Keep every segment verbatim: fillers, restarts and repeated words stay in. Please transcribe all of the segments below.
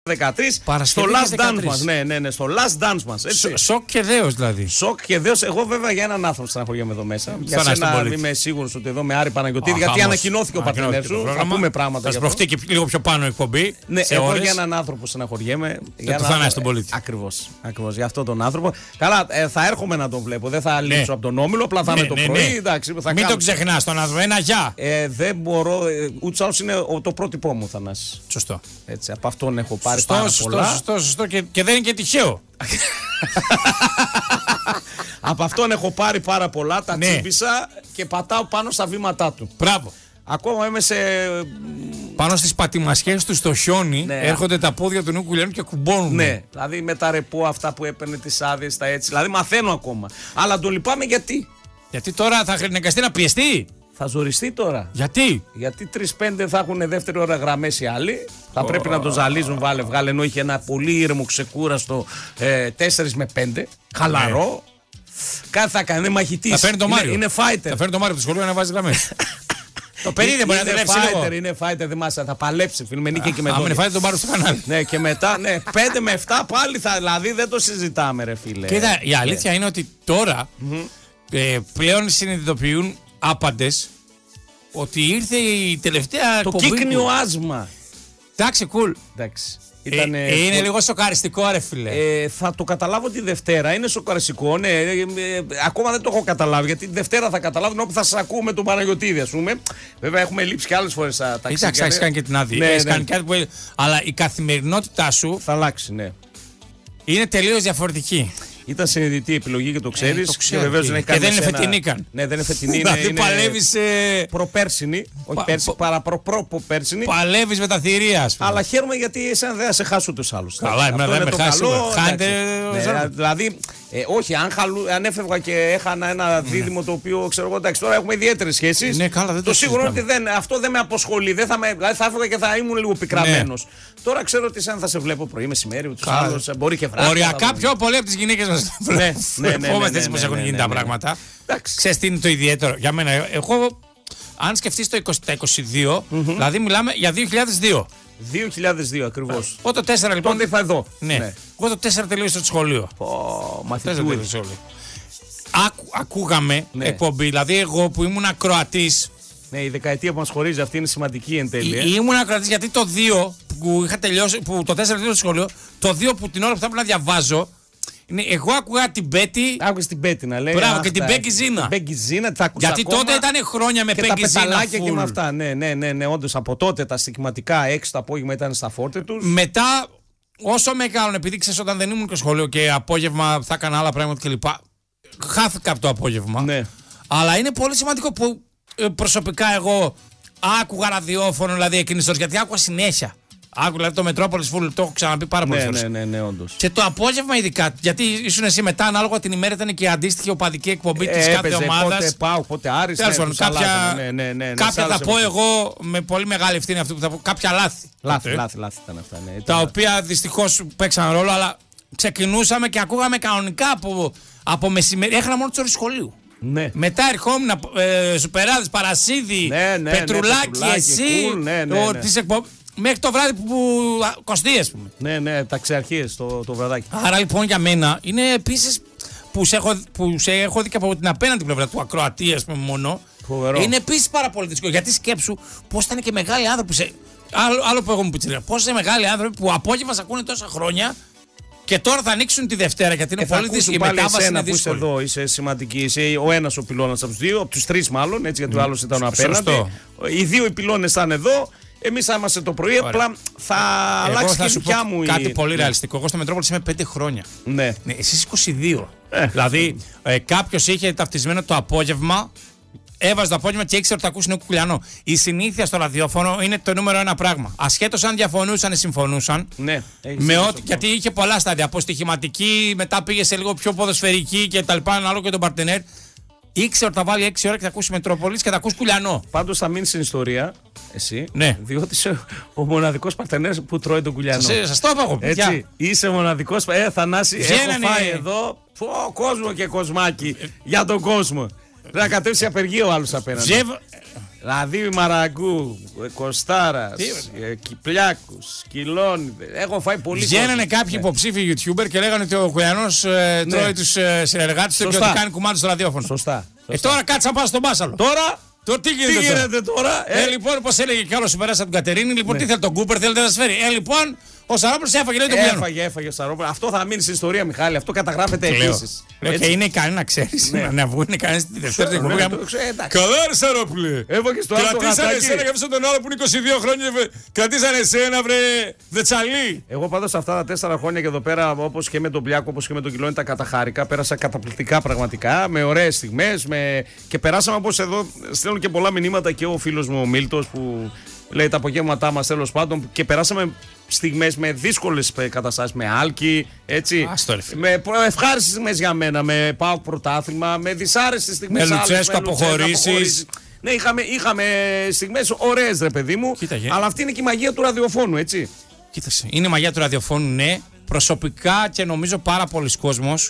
δεκατρία στο last dance μας. Ναι, ναι, ναι, στο last dance μας. Σοκ και δέος δηλαδή. Σοκ και δέος. Εγώ βέβαια για έναν άνθρωπο στεναχωριέμαι εδώ μέσα. Για σένα είμαι σίγουρος ότι εδώ με Άρη Παναγιωτήδη, γιατί ανακοινώθηκε ο πατρινές σου. Θα πούμε πράγματα. Θα σπροχτεί και λίγο πιο πάνω η εκπομπή. Ναι, εγώ για έναν άνθρωπο στεναχωριέμαι. Για το θανάσι τον πολίτη. Ακριβώς. Ακριβώς. Για αυτόν τον άνθρωπο. Καλά, θα έρχομαι να τον βλέπω. Δεν θα λείψω από τον Όμιλο. Απλά θα είμαι το πρωί. Μην το ξεχνάς τον άνθρωπο. Ένα γεια. Δεν μπορώ. Ούτως άλλως είναι το πρότυπό μου, Θανάση. Σωστό. Έτσι, από αυτόν έχω πάρει πάρα πολλά. Σωστό, σωστό, σωστό και, και δεν είναι και τυχαίο. Από αυτόν έχω πάρει πάρα πολλά, τα ναι. τσίπησα και πατάω πάνω στα βήματά του. Μπράβο. Ακόμα είμαι σε... Πάνω στις πατημασιές του στο χιόνι, ναι. Έρχονται τα πόδια του Νίκου Κουλιανού και κουμπώνουν. Ναι, δηλαδή με τα ρεπό αυτά που έπαιρνε τις άδειες, τα έτσι. Δηλαδή μαθαίνω ακόμα. Αλλά το λυπάμαι γιατί. Γιατί τώρα θα χρειαστεί να πιεστεί. Θα ζοριστεί τώρα. Γιατί? Γιατί τρία πέντε θα έχουν δεύτερη ώρα γραμμές οι άλλοι. Θα oh. πρέπει να το ζαλίζουν, βάλε, βγάλε. Ενώ είχε ένα πολύ ήρεμο, ξεκούραστο ε, τέσσερα με πέντε. Χαλαρό. Yeah. Κάτι θα κάνει, είναι μαχητής. Θα φέρνει το Μάριο. Είναι, είναι fighter. Θα φέρνει το Μάριο από το σχολείο να βάζει γραμμές. Το παιδί δεν μπορεί να δουλέψει λίγο. Είναι fighter, δεν μάσα, θα παλέψει. Φίλε, με νίκη και με δόντια. Αν είναι fighter, τον πάρω στο κανάλι. Ναι, και μετά, ναι, πέντε με επτά πάλι θα, δηλαδή δεν το συζητάμε, ρε φίλε. Κοίτα, η αλήθεια είναι ότι τώρα πλέον συνειδητοποιούν άπαντες ότι ήρθε η τελευταία το κύκνιο άσμα. Εντάξει, cool. Εντάξει. Ήτανε... Ε, είναι λίγο σοκαριστικό, ρε φίλε. Ε, θα το καταλάβω τη Δευτέρα. Είναι σοκαριστικό, ναι. Ε, ε, ακόμα δεν το έχω καταλάβει. Γιατί τη Δευτέρα θα καταλάβω όπου θα σας ακούω με τον Παναγιωτήδη, ας πούμε. Βέβαια, έχουμε λείψει και άλλες φορές τα ταξίδια. Εντάξει, έχεις κάνει και την άδεια. Ναι, ναι. Κάνει κάτι που... Αλλά η καθημερινότητά σου θα αλλάξει, ναι. Είναι τελείως διαφορετική. Ήταν συνειδητή η επιλογή και το ξέρεις. Ε, και βεβαίως δεν έχει κάνει. Και δεν είναι ένα... φετινή καν. Ναι, δεν είναι φετινή. Δηλαδή παλεύεις. Ε... Προπέρσινη. Όχι πα... πέρσι, παρά προ-προ-πέρσινη. Παλεύεις με τα θηρία, ας πούμε. Αλλά χαίρομαι γιατί εσένα δεν θα σε χάσω τους άλλους. Καλά, εμένα δεν με χάσει. Χάνετε. Δηλαδή, όχι, αν έφευγα και έχανα ένα δίδυμο το οποίο ξέρω εγώ, εντάξει, τώρα έχουμε ιδιαίτερες σχέσεις. Ναι, καλά, δεν το σίγουρο είναι ότι αυτό δεν με αποσχολεί. Δηλαδή θα έφευγα και θα ήμουν λίγο πικραμένος. Τώρα ξέρω ότι εσένα θα σε βλέπω πρωί, μεσημέρι, τους άλλους μπορεί και βράδυ. Οριακά πιο πολύ από τις γυναίκες μας. Ναι, ναι, ναι. Φοβάστε έτσι πως έχουν γίνει τα πράγματα. Ξέρεις τι είναι το ιδιαίτερο. Για μένα, εγώ, αν σκεφτείς το είκοσι δύο, δηλαδή μιλάμε για δύο χιλιάδες δύο. δύο χιλιάδες δύο ακριβώς. Εγώ το τέσσερα λοιπόν. Τότε ήρθα εδώ. Ναι. Εγώ το τέσσερα τελείωσα στο σχολείο. Μαθητούδη. Ακούγαμε εκπομπή, δηλαδή εγώ που ήμουν ακροατής. Ναι, η δεκαετία που μας χωρίζει αυτή είναι σημαντική εν τέλει. Ήμουν ακροατής γιατί το δύο που είχα τελειώσει, που το τέσσερα τελείωσα στο σχολείο, το δύο που την ώρα που θα έπρεπε να διαβάζω. Είναι, εγώ άκουγα την Μπέτη. Άκουγες την Μπέτη να λέει. Μπράβο, και την Μπέκη Ζήνα. Μπέκη Ζήνα, τα άκουσα. Γιατί ακόμα, τότε ήταν χρόνια με Μπέκη Ζήνα. Και και με αυτά. Ναι, ναι, ναι, ναι, όντως από τότε τα στοιχηματικά έξω το απόγευμα ήταν στα φόρτε τους. Μετά, όσο με έκαναν, επειδή ξέρεις όταν δεν ήμουν και σχολείο και απόγευμα θα έκανα άλλα πράγματα κλπ. Χάθηκα από το απόγευμα. Ναι. Αλλά είναι πολύ σημαντικό που προσωπικά εγώ άκουγα ραδιόφωνο, δηλαδή εκείνης ώρες, γιατί άκουγα συνέχεια. Άκου, δηλαδή το Μετρόπολης Φουλ, το έχω ξαναπεί πάρα πολλές φορές. Ναι, ναι, ναι, όντως. Και το απόγευμα ειδικά, γιατί ήσουν εσύ μετά, ανάλογα την ημέρα ήταν και η αντίστοιχη οπαδική εκπομπή της ε, κάθε ομάδας. Πότε πάω, πότε Άρης. Τέλος πάντων, κάποια, ναι, ναι, ναι, ναι, κάποια θα πω εγώ με πολύ μεγάλη ευθύνη αυτό που θα πω. Κάποια λάθη. Λάθη, λάθη, λάθη ήταν αυτά. Ναι, τα οποία δυστυχώς παίξαν ρόλο, αλλά ξεκινούσαμε και ακούγαμε κανονικά από, από μεσημέρι. Έχανα μόνο τις ώρες σχολείου. Ναι. Μετά ερχόμουν ε, Σουπεράδες, Παρασίδη, ναι, ναι, Πετρουλάκη, ναι, εσύ. Cool, ναι, ναι, ναι. Τις εκπο... Μέχρι το βράδυ που, που κοστεί, ας πούμε. Ναι, ναι, τα ξεαρχίες το, το βραδάκι. Άρα λοιπόν για μένα είναι επίσης που σε έχω, που σε έχω δει και από την απέναντι πλευρά του ακροατή, ας πούμε, μόνο. Φοβερό. Είναι επίσης πάρα πολύ δύσκολο. Γιατί σκέψου πώς ήταν και μεγάλοι άνθρωποι. Σε... Άλλο, άλλο που εγώ μου πει, πώς είναι μεγάλοι άνθρωποι που απόγευμα σε ακούνε τόσα χρόνια. Και τώρα θα ανοίξουν τη Δευτέρα γιατί είναι ε, πολύ δύσκολη. Η μετάβαση είναι δύσκολη. Που είσαι εδώ, είσαι σημαντική. Είσαι ο ένας ο πυλώνας από τους δύο, από τους τρεις μάλλον, έτσι, γιατί mm. ο άλλος ήταν ο απέναντι. Σωστό. Οι δύο οι πυλώνες θα είναι εδώ. Εμείς θα είμαστε το πρωί, απλά θα εγώ αλλάξει και η δικιά μου. Κάτι η... πολύ ρεαλιστικό. Εγώ στο Μετρόπολη είμαι πέντε χρόνια. Ναι. ναι εσείς είκοσι δύο. Ε. Δηλαδή, ε, κάποιος είχε ταυτισμένο το απόγευμα. Έβαζε το απόγευμα και ήξερε ότι θα ακούσει Νίκο Κουλιανό. Η συνήθεια στο ραδιόφωνο είναι το νούμερο ένα πράγμα. Ασχέτως αν διαφωνούσαν ή συμφωνούσαν. Ναι, με ό,τι, γιατί είχε πολλά στάδια. Από στοιχηματική, μετά πήγε σε λίγο πιο ποδοσφαιρική κτλ. Ανάλογα και τον παρτενέρ. Ήξερε ότι θα βάλει έξι ώρα και θα ακούσει Μετρόπολης και θα ακούσει Κουλιανό. Πάντως θα μείνει στην ιστορία εσύ. Ναι. Διότι είσαι ο μοναδικός παρτενέρ που τρώει τον Κουλιανό. Σας το είπα εγώ. Έτσι. Είσαι μοναδικός. Ε, Θανάση, έχω φάει εδώ. Πω, κόσμο και κοσμάκι για τον κόσμο. Πρέπει να κατέβει σε απεργία ο άλλος απέναντι. Ζεύ... Δηλαδή Μαραγκού, Κοστάρα, Κυπλιάκους, Κιλόνιδε. Έχω φάει πολύ. Βγαίνανε κάποιοι ναι. υποψήφοι YouTuber και λέγανε ότι ο Κουλιανός ε, ναι. τρώει τους ε, συνεργάτες του και ότι κάνει κουμάντι στο ραδιόφωνο. Σωστά. Ε, τώρα κάτσε να πάω στον Μπάσαλο. Τώρα. Τώρα τι γίνεται, τι γίνεται τώρα. τώρα ε? ε, λοιπόν, πώς έλεγε κι άλλο συμπεράσα από την Κατερίνη, λοιπόν, ναι. τι θέλει τον Κούπερ, θέλετε να σας φέρει. Ε, λοιπόν, ο Σαρόπουλος έφαγε, λέει τον Κουλιανό. Έφαγε, έφαγε ο Σαρόπουλος. Αυτό θα μείνει στην ιστορία, Μιχάλη. Αυτό καταγράφεται επίσης. Και είναι ικανή να ξέρεις. Ναι. Να βγουν ικανή στη δεύτερη εκπομπή. Καλά, ρε Σαρόπουλε. Κρατήσανε εσένα και αφήσαν τον άλλο που είναι είκοσι δύο χρόνια. Κρατήσανε εσένα, βρε δετσαλί. Εγώ πάντως αυτά τα τέσσερα χρόνια και εδώ πέρα, όπως και με τον Πλιάκο, όπως και με τον Κιλόνι, τα καταχάρηκα. Πέρασα καταπληκτικά πραγματικά, με ωραίες στιγμές. Και περάσαμε όπως εδώ στέλνουν και πολλά μηνύματα και ο φίλος μου ο Μίλτος που λέει τα απογεύματά μας τέλος πάντων. Και περάσαμε στιγμές με δύσκολες καταστάσεις, με άλκη, έτσι. Με ευχάριστες στιγμές για μένα, με ΠΑΟΚ πρωτάθλημα, με δυσάρεστες στιγμές. Με Λουτσέσκο αποχωρήσεις. Ναι, είχαμε, είχαμε στιγμές ωραίες, ρε παιδί μου. Κοίταγε. Αλλά αυτή είναι και η μαγεία του ραδιοφώνου, έτσι. Κοίτασε. Είναι η μαγεία του ραδιοφώνου, ναι. Προσωπικά και νομίζω πάρα πολλοί κόσμος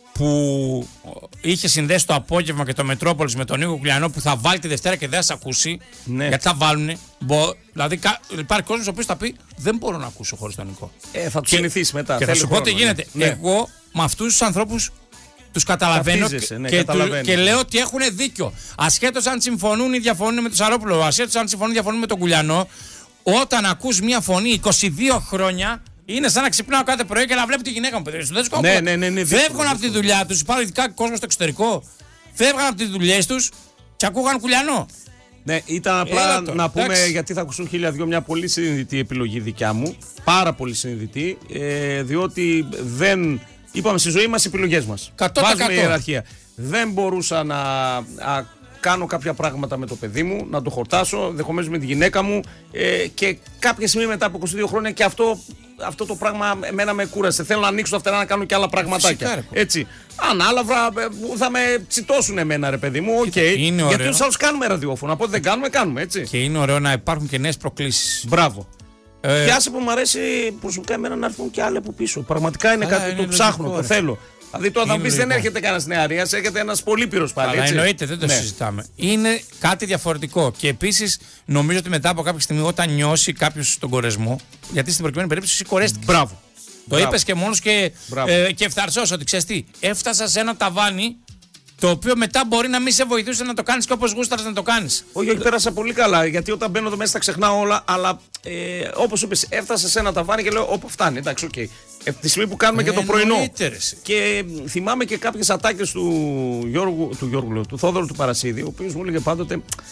που είχε συνδέσει το απόγευμα και το Μετρόπολης με τον Νίκο Κουλιανό που θα βάλει τη Δευτέρα και δεν θα σε ακούσει. Ναι. Γιατί θα βάλουνε. Μπο, δηλαδή υπάρχει κόσμος ο οποίος θα πει δεν μπορώ να ακούσω χωρίς τον Νίκο. Ε, θα του συνηθίσει μετά. Και θα σου πω τι γίνεται. Ναι. Εγώ με αυτούς τους ανθρώπους τους καταλαβαίνω και, ναι, και, του, και λέω ότι έχουν δίκιο. Ασχέτως αν συμφωνούν ή διαφωνούν με τον Σαρόπουλο, ασχέτως αν συμφωνούν ή διαφωνούν με τον Κουλιανό, όταν ακούς μια φωνή είκοσι δύο χρόνια. Είναι σαν να ξυπνάω κάθε πρωί και να βλέπω τη γυναίκα μου, παιδί. Ναι, ναι, ναι, ναι, φεύγουν από τη δουλειά τους, υπάρχουν ειδικά κόσμο στο εξωτερικό. Φεύγαν από τις δουλειές τους και ακούγαν Κουλιανό. Ναι, ήταν απλά τώρα, να πούμε εντάξει. Γιατί θα ακούσουν χίλια δυο μια πολύ συνειδητή επιλογή δικιά μου. Πάρα πολύ συνειδητή. Ε, διότι δεν. Είπαμε στη ζωή μας οι επιλογές μας. Βάζουμε ιεραρχία. Δεν μπορούσα να. Α, κάνω κάποια πράγματα με το παιδί μου, να το χορτάσω, ενδεχομένως με τη γυναίκα μου ε, και κάποια στιγμή μετά από είκοσι δύο χρόνια και αυτό, αυτό το πράγμα εμένα με κούρασε. Θέλω να ανοίξω τα φτερά να κάνω και άλλα πραγματάκια. Φυσικά, έτσι. Ανάλαβρα θα με τσιτώσουν εμένα, ρε παιδί μου. Οκ. Okay. Γιατί τους άλλους κάνουμε ραδιόφωνο. Από ό,τι δεν κάνουμε, κάνουμε. Έτσι. Και είναι ωραίο να υπάρχουν και νέες προκλήσεις. Μπράβο. Ε... Και άσε που μου αρέσει προσωπικά εμένα να έρθουν και άλλοι από πίσω. Πραγματικά είναι Καλά, κάτι είναι το ψάχνω, λογικό, το θέλω. Δηλαδή τώρα θα πει δεν έρχεται κανένα νεαρία, έρχεται ένα πολύ πυρος πάλι. Αλλά εννοείται, δεν το ναι. συζητάμε. Είναι κάτι διαφορετικό. Και επίσης νομίζω ότι μετά από κάποια στιγμή, όταν νιώσει κάποιο τον κορεσμό, γιατί στην προκειμένη περίπτωση εσύ κορέστηκες. Μπράβο. Το είπε και μόνος και, ε, και ευθαρσός ότι ξέρεις τι, έφτασα σε ένα ταβάνι το οποίο μετά μπορεί να μην σε βοηθούσε να το κάνεις και όπως γούσταρες να το κάνεις. Όχι, όχι, πέρασα πολύ καλά. Γιατί όταν μπαίνω εδώ μέσα τα ξεχνάω όλα. Αλλά ε, όπως είπες, έφτασα σε ένα ταβάνι και λέω: Όπου φτάνει, εντάξει, οκ. Okay. Ε, τη στιγμή που κάνουμε ε, και το πρωινό. Και θυμάμαι και κάποιες ατάκες του Γιώργου, του, Γιώργου, του Θόδωρου του Παρασίδη, ο οποίος μου έλεγε πάντοτε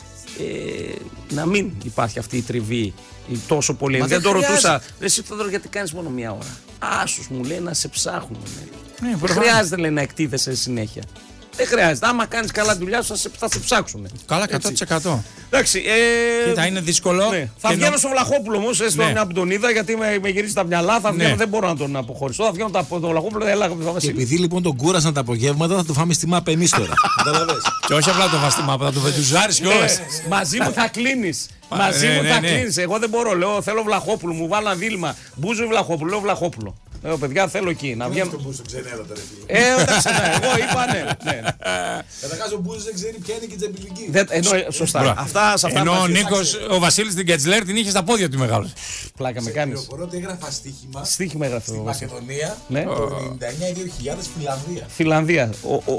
ε, να μην υπάρχει αυτή η τριβή τόσο πολύ. Μα δεν το ρωτούσα. Εσύ Θόδωρο, γιατί κάνεις μόνο μία ώρα. Άσους μου λέει να σε ψάχνουν. Ναι, δεν χρειάζεται λέει, να εκτίθεσαι συνέχεια. Δεν χρειάζεται. Άμα κάνεις καλά δουλειά σου, θα σε, θα σε ψάξουν. Καλά, εκατό τοις εκατό. Εντάξει. Ε... Κοίτα, είναι δύσκολο. Ναι. Θα βγαίνω νο... στο Βλαχόπουλο όμως, έστω ναι. μια που τον είδα, γιατί με, με γυρίζει τα μυαλά. Θα βγαίνω, ναι. δεν μπορώ να τον αποχωρήσω. Θα βγαίνω το Βλαχόπουλο, δεν έλαγα το Και επειδή λοιπόν τον κούρασαν τα απογεύματα, θα το φάμε στη μάπα εμείς τώρα. Και όχι απλά το φάμε στη μάπα, θα το βεντουζάρεις κιόλας. Μαζί μου θα κλείνεις. Μαζί μου θα κλείνεις. Εγώ δεν μπορώ. Λέω θέλω Βλαχόπουλο, μου βάλω ένα δίλημα. Μπούζο Βλαχόπουλο, λέω Βλαχόπουλο. Λέω παιδιά θέλω εκεί να βγαίνω. Αυτό που στο ξενέρο τώρα. Ε, εντάξει, εγώ είπα ναι. Καταρχάς ο Μπούζος δεν ξέρει ποια είναι και η Τζαμπιλική. Σωστά. Αυτά σε αυτά. Ενώ ο Νίκος, ο Βασίλης την Κετσλέρ την είχε στα πόδια του μεγάλος. Πλάκα με κάνεις. Πληροφορώ ότι έγραφα στοίχημα. Στοίχημα έγραφε. Στη Μακεδονία το ενενήντα εννιά δύο χιλιάδες Φιλανδία. Φιλανδία.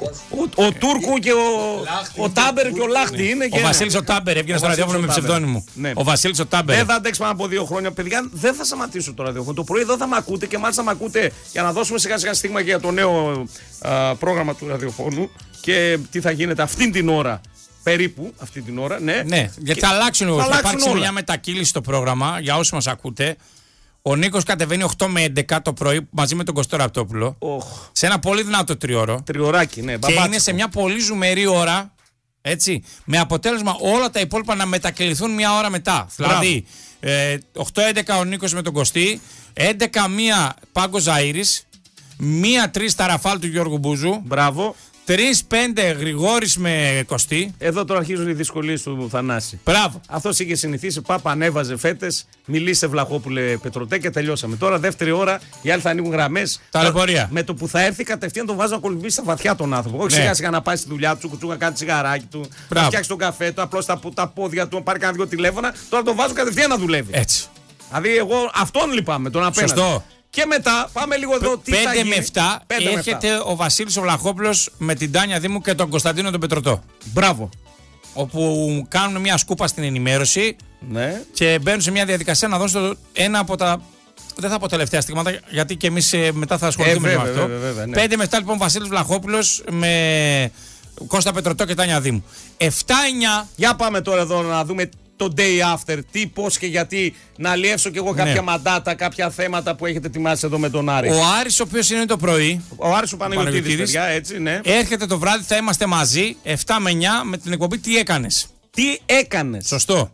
Ο Τούρκου και ο Τάμπερ και ο Λάχτη είναι. Ο Βασίλης ο Τάμπερ έβγαινε στο ραδιόφωνο με ψευδόνυμο. Ο Βασίλης ο Τάμπερ. Δεν θα αντέξει πάνω από δύο χρόνια. Παιδιά δεν θα σταματήσω το ραδιόφωνο. Το πρωί εδώ θα με ακούτε και μάλιστα με ακούτε για να δώσουμε σιγά σιγά στίγμα για το νέο α, πρόγραμμα του ραδιοφώνου και τι θα γίνεται αυτήν την ώρα. Περίπου αυτή την ώρα, ναι. Ναι, γιατί θα αλλάξουν λίγο. Θα υπάρξει μια μετακύληση στο πρόγραμμα για όσοι μας ακούτε. Ο Νίκος κατεβαίνει οκτώ με έντεκα το πρωί μαζί με τον Κωστό Ραπτόπουλο. Oh. Σε ένα πολύ δυνατό τριώρο. Τριωράκι, ναι. Και μπαμπάτσικο. είναι σε μια πολύ ζουμερή ώρα. Έτσι, με αποτέλεσμα όλα τα υπόλοιπα να μετακυληθούν μια ώρα μετά. Μπράβο. Δηλαδή, ε, οκτώ έντεκα ο Νίκος με τον Κωστή, έντεκα μία Πάγκος Ζαΐρης, μία τρεις τα Ραφάλ του Γιώργου Μπούζου. Μπράβο. τρία πέντε Γρηγόρης με Κωστή. Εδώ τώρα αρχίζουν οι δυσκολίες του Θανάση. Μπράβο. Αυτός είχε συνηθίσει, πάπα ανέβαζε φέτες, μιλήσε Βλαχόπουλε Πετροτέ και τελειώσαμε. Τώρα δεύτερη ώρα οι άλλοι θα ανοίγουν γραμμές. Ταλαιπωρία. Με το που θα έρθει κατευθείαν τον βάζουν να κολυμπήσει στα βαθιά τον άνθρωπο. Όχι Ναι. σιγά σιγά να πάει στη δουλειά του, κουτσούγα κάνει τσιγαράκι του, να φτιάξει τον καφέ του, απλώς τα, τα πόδια του, να πάρει κανένα δύο τηλέφωνα. Τώρα τον βάζουν κατευθείαν να δουλεύει. Έτσι. Δηλαδή εγώ αυτόν λυπάμαι, τον απέναντι. Σωστό. Και μετά πάμε λίγο εδώ. Τι πέντε θα γίνει. με επτά έρχεται ο Βασίλης ο Βλαχόπουλος με την Τάνια Δήμου και τον Κωνσταντίνο τον Πετρωτό. Μπράβο. Όπου κάνουν μια σκούπα στην ενημέρωση Ναι. και μπαίνουν σε μια διαδικασία να δώσουν ένα από τα. Δεν θα πω τελευταία στιγμάτα, γιατί και εμείς μετά θα ασχοληθούμε ε, με βέβαια, αυτό. βέβαια, βέβαια, ναι. πέντε με επτά λοιπόν Βασίλης Βλαχόπουλος με Κώστα Πετρωτό και Τάνια Δήμου. επτά εννιά. Για πάμε τώρα εδώ να δούμε το day after. Τι, πώς και γιατί. Να αλλιεύσω κι εγώ κάποια Ναι. μαντάτα, κάποια θέματα που έχετε ετοιμάσει εδώ με τον Άρη. Ο Άρης, ο οποίος είναι το πρωί, Ο Άρης ο Παναγιωτίδης, Παναγιωτίδης. παιδιά, έτσι, ναι. έρχεται το βράδυ, θα είμαστε μαζί επτά με εννιά με την εκπομπή Τι έκανες. Τι έκανες. Σωστό.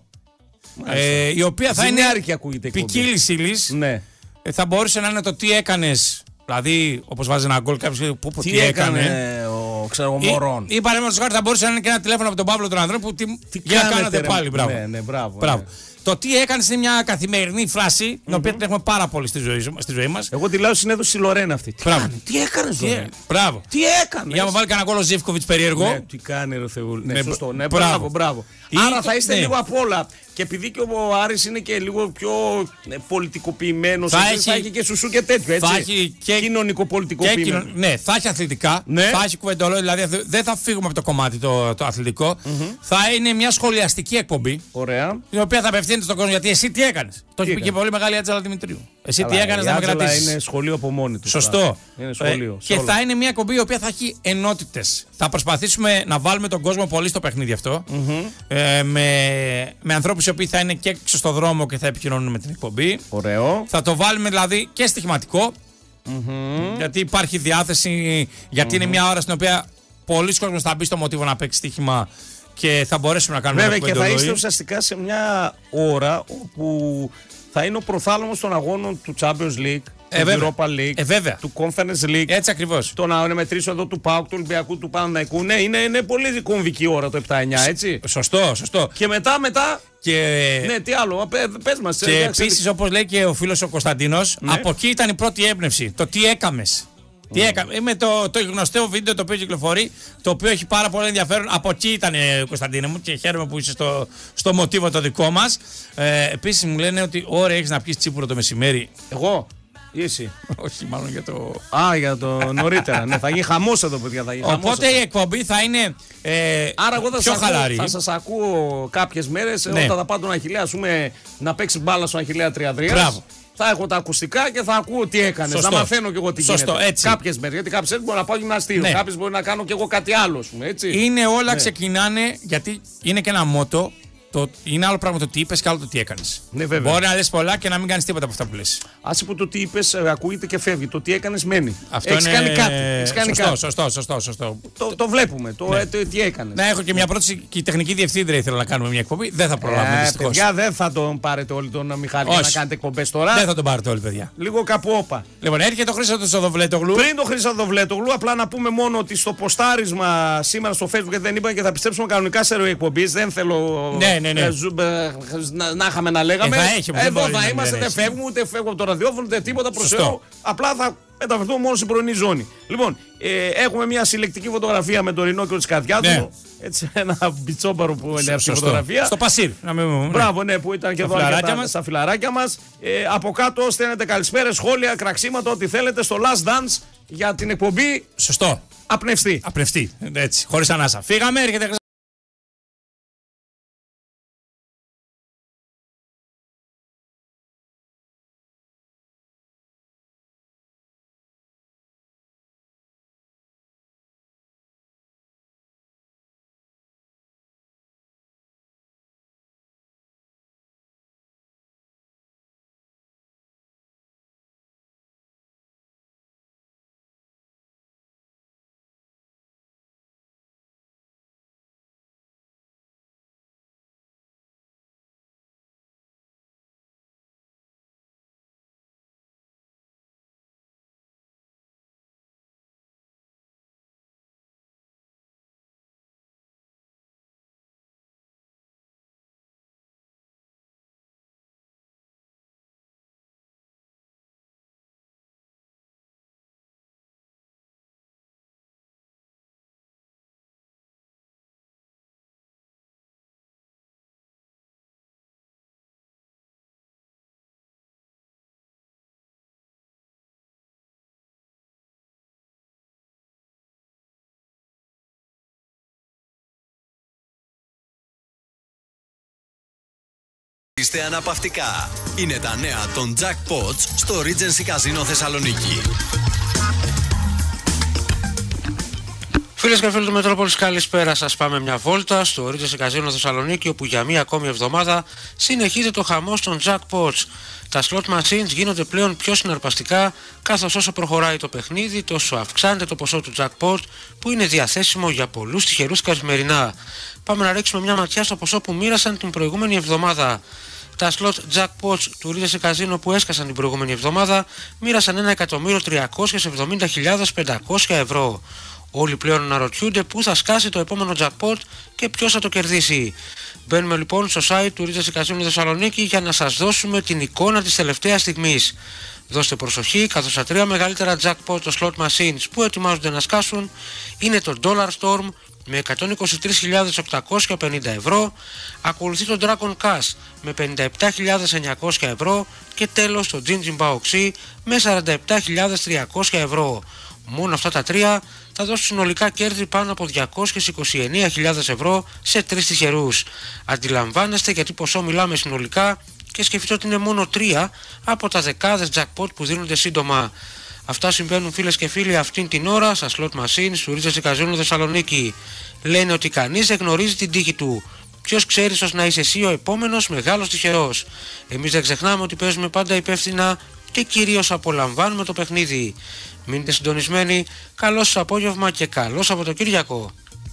Ε, η οποία θα είναι Ζημιάρικη ακούγεται η εκπομπή. ποικίλης ύλης. Ναι. Ε, θα μπορούσε να είναι το τι έκανες. Δηλαδή, όπως βάζει ένα γκολ, κάποιος λέει: Πού, πού, Τι, τι έκανε, έκανε. ο ξέρω, Ή, Μωρόν. ή παραδείγματος χάρη θα μπορούσε να είναι και ένα τηλέφωνο από τον Παύλο τον Ανδρέου που τι, Τι για κάνετε, κάνατε ρε, πάλι. Μπράβο. Ναι, ναι, μπράβο, Μπράβο. ναι. Το τι έκανε είναι μια καθημερινή φράση, mm-hmm. την οποία την έχουμε πάρα πολύ στη ζωή, στη ζωή μας. Εγώ τη λέω συνέδωση στη Λορένα αυτή. Τι, Μπράβο. κάνει, τι έκανες, Τι, Λορένα. μπράβο. Τι έκανες. Για να βάλει κανένα κόλλο Ζίβκοβιτς περίεργο. Ναι, τι κάνει ρε Θεούλη. Ναι, Ναι, σωστό. Ναι, μπράβο. μπράβο, μπράβο. Ή- Άρα θα είστε ναι. λίγο απ' όλα. Και επειδή και ο Άρης είναι και λίγο πιο ε, πολιτικοποιημένος, Θα θα, έχει- θα έχει και σουσού και τέτοιο, έτσι. Θα έχει και- κοινωνικοπολιτικοποιημένο. Και κοινων- ναι, θα έχει αθλητικά, Ναι. θα έχει κουβεντολό, δηλαδή δεν θα φύγουμε από το κομμάτι το, το αθλητικό. Mm-hmm. Θα είναι μια σχολιαστική εκπομπή, Ωραία. η οποία θα απευθύνεται στον κόσμο. Γιατί εσύ τι έκανες. Το έχει πει έκανε. και πολύ μεγάλη Άτζαλα Δημητρίου. Εσύ Καλά, τι έκανες η να με Άτζελα κρατήσεις. είναι σχολείο από μόνη του. Σωστό. Είναι σχολείο. Ε, σε και όλα. θα είναι μια εκπομπή η οποία θα έχει ενότητες. Θα προσπαθήσουμε να βάλουμε τον κόσμο πολύ στο παιχνίδι αυτό. Mm-hmm. Ε, με, με ανθρώπους οι οποίοι θα είναι και έξω στο δρόμο και θα επικοινωνούν με την εκπομπή. Ωραίο. Θα το βάλουμε δηλαδή και στοιχηματικό. Mm-hmm. Γιατί υπάρχει διάθεση, γιατί mm-hmm. είναι μια ώρα στην οποία πολλοί κόσμος θα μπει στο μοτίβο να παίξει στοίχημα και θα μπορέσουμε να κάνουμε Βέβαια ένα και θα κουβεντολόι. είστε ουσιαστικά σε μια ώρα όπου θα είναι ο προθάλαμος των αγώνων του Champions League, Ε, του βέβαια. Europa League, Ε, βέβαια. του Conference League. Έτσι ακριβώς. Το να μετρήσω εδώ του ΠΑΟΚ, του Ολυμπιακού, του Παναθηναϊκού. Ναι, είναι, είναι πολύ κομβική ώρα το επτά εννιά, έτσι. Σωστό, σωστό. Και μετά, μετά. Και, Ναι, τι άλλο, πε, πες μας. και ε, επίσης, όπως λέει και ο φίλος ο Κωνσταντίνος, Ναι. από εκεί ήταν η πρώτη έμπνευση. Το τι έκαμες. Τι έκαμε. Με το, το γνωστό βίντεο το οποίο κυκλοφορεί, το οποίο έχει πάρα πολύ ενδιαφέρον. Από εκεί ήταν, ε, Κωνσταντίνε μου, και χαίρομαι που είσαι στο, στο μοτίβο το δικό μας. Ε, επίσης μου λένε ότι ώρα έχεις να πιεις τσίπουρο το μεσημέρι. Εγώ ή εσύ. Όχι, μάλλον για το. Α, για το νωρίτερα. Ναι, θα γίνει χαμός εδώ, παιδιά. Θα γίνει χαμός Οπότε εδώ. η εκπομπή θα είναι ε, Άρα, εγώ θα πιο σας χαλαρή. ακούω, θα σας ακούω κάποιες μέρες Ναι. όταν θα πάω τον Αχιλλέα, ας πούμε, να παίξει μπάλα στον Αχιλλέα Τριαδρίας. Μπράβο. Θα έχω τα ακουστικά και θα ακούω τι έκανες. Σωστό. Να μαθαίνω κι εγώ τι Σωστό, γίνεται. έτσι. Κάποιες μέρες. Γιατί κάποιες μέρες μπορεί να πάω γυμναστήριο. Ναι. Κάποιες μπορεί να κάνω κι εγώ κάτι άλλο, ας πούμε, έτσι. Είναι όλα Ναι. ξεκινάνε γιατί είναι και ένα μότο. Το, είναι άλλο πράγμα το τι είπες και άλλο το τι έκανες. Ναι, βέβαια. Μπορεί να λες πολλά και να μην κάνεις τίποτα από αυτά που λες. Άσε που το τι είπες ε, ακούγεται και φεύγει. Το τι έκανες μένει. Αυτό Έχεις είναι κάνει κάτι. Έχεις κάνει σωστό, κάτι. σωστό, σωστό, σωστό. Το, το βλέπουμε. Το, Ναι. ε, το, τι έκανες. Να έχω και μια πρόταση και η τεχνική διευθύντρια ήθελα να κάνουμε μια εκπομπή. Δεν θα προλάβουμε Ε, δυστυχώς. παιδιά, δεν θα τον πάρετε όλοι τον Μιχάλη για Όχι. να κάνετε εκπομπές τώρα. Δεν θα τον πάρετε όλοι, παιδιά. Λίγο κάπου όπα. Λοιπόν, έρχεται ο Χρήστος Σοδοβλέτογλου. Πριν το Χρυσαδοβλέτογλου, απλά να πούμε μόνο ότι στο ποστάρισμα σήμερα στο Facebook, δεν είπα και θα πιστέψουμε κανονικά σε εκπομπή. Δεν θέλω Ναι, ναι, ναι. ε, ζου- ε, να, να είχαμε να λέγαμε. Ε, θα έχει, όμως, δεν Εδώ μπορεί θα να είμαστε, μην δεν έχει. φεύγουμε, ούτε φεύγουμε από το ραδιόφωνο, ούτε τίποτα προς Σωστό. Θεό. Απλά θα μεταφερθούμε μόνο στην πρωινή ζώνη. Λοιπόν, ε, έχουμε μια συλλεκτική φωτογραφία με τον Ρινόκιο της καρδιάς Ναι. μου. Έτσι, ένα μπιτσόμπαρο που είναι αυτή η Σωστό. φωτογραφία. Στο Πασίρ. Να μην μου. Μπράβο, ναι, που ήταν και εδώ φιλαράκια αρκετά μας. στα φιλαράκια μας. Ε, από κάτω στέλνετε καλησπέρες, σχόλια, κραξίματα, ό,τι θέλετε στο Last Dance για την εκπομπή Σωστό. Απνευστή. Απνευστή. Έτσι, χωρίς ανάσα. Φύγαμε, έρχεται. αξιοπιστία αναπαυτικά. Είναι τα νέα των Jackpots στο Regency Casino Θεσσαλονίκη. Φίλες και φίλοι του Μετρόπολης, καλησπέρα σας. Πάμε μια βόλτα στο Regency Casino Θεσσαλονίκη, όπου για μία ακόμη εβδομάδα συνεχίζεται το χαμός των Jackpots. Τα slot machines γίνονται πλέον πιο συναρπαστικά, καθώς όσο προχωράει το παιχνίδι, τόσο αυξάνεται το ποσό του jackpot που είναι διαθέσιμο για πολλούς τυχερούς καθημερινά. Πάμε να ρίξουμε μια ματιά στο ποσό που μοίρασαν την προηγούμενη εβδομάδα. Τα slot jackpots του Regency Casino που έσκασαν την προηγούμενη εβδομάδα μοίρασαν ένα εκατομμύριο τριακόσιες εβδομήντα χιλιάδες πεντακόσια ευρώ. Όλοι πλέον αναρωτιούνται πού θα σκάσει το επόμενο jackpot και ποιος θα το κερδίσει. Μπαίνουμε λοιπόν στο site του Regency Casino Θεσσαλονίκη για να σας δώσουμε την εικόνα της τελευταίας στιγμής. Δώστε προσοχή, καθώς τα τρία μεγαλύτερα jackpot των slot machines που ετοιμάζονται να σκάσουν είναι το Dollar Storm με εκατόν είκοσι τρεις χιλιάδες οκτακόσια πενήντα ευρώ, ακολουθεί το Dragon Cash με πενήντα επτά χιλιάδες εννιακόσια ευρώ και τέλος το Jin Jin Bao Xi με σαράντα επτά χιλιάδες τριακόσια ευρώ. Μόνο αυτά τα τρία θα δώσουν συνολικά κέρδη πάνω από διακόσιες είκοσι εννέα χιλιάδες ευρώ σε τρεις τυχερούς. Αντιλαμβάνεστε γιατί ποσό μιλάμε συνολικά και σκεφτείτε ότι είναι μόνο τρία από τα δεκάδες jackpot που δίνονται σύντομα. Αυτά συμβαίνουν, φίλες και φίλοι, αυτήν την ώρα στα slot machines του Regency Casino Θεσσαλονίκη. Λένε ότι κανείς δεν γνωρίζει την τύχη του. Ποιος ξέρει, ώστε να είσαι εσύ ο επόμενος μεγάλος τυχερός. Εμείς δεν ξεχνάμε ότι παίζουμε πάντα υπεύθυνα και κυρίως απολαμβάνουμε το παιχνίδι. Μείνετε συντονισμένοι, καλό σας απόγευμα και καλό Σαββατοκύριακο.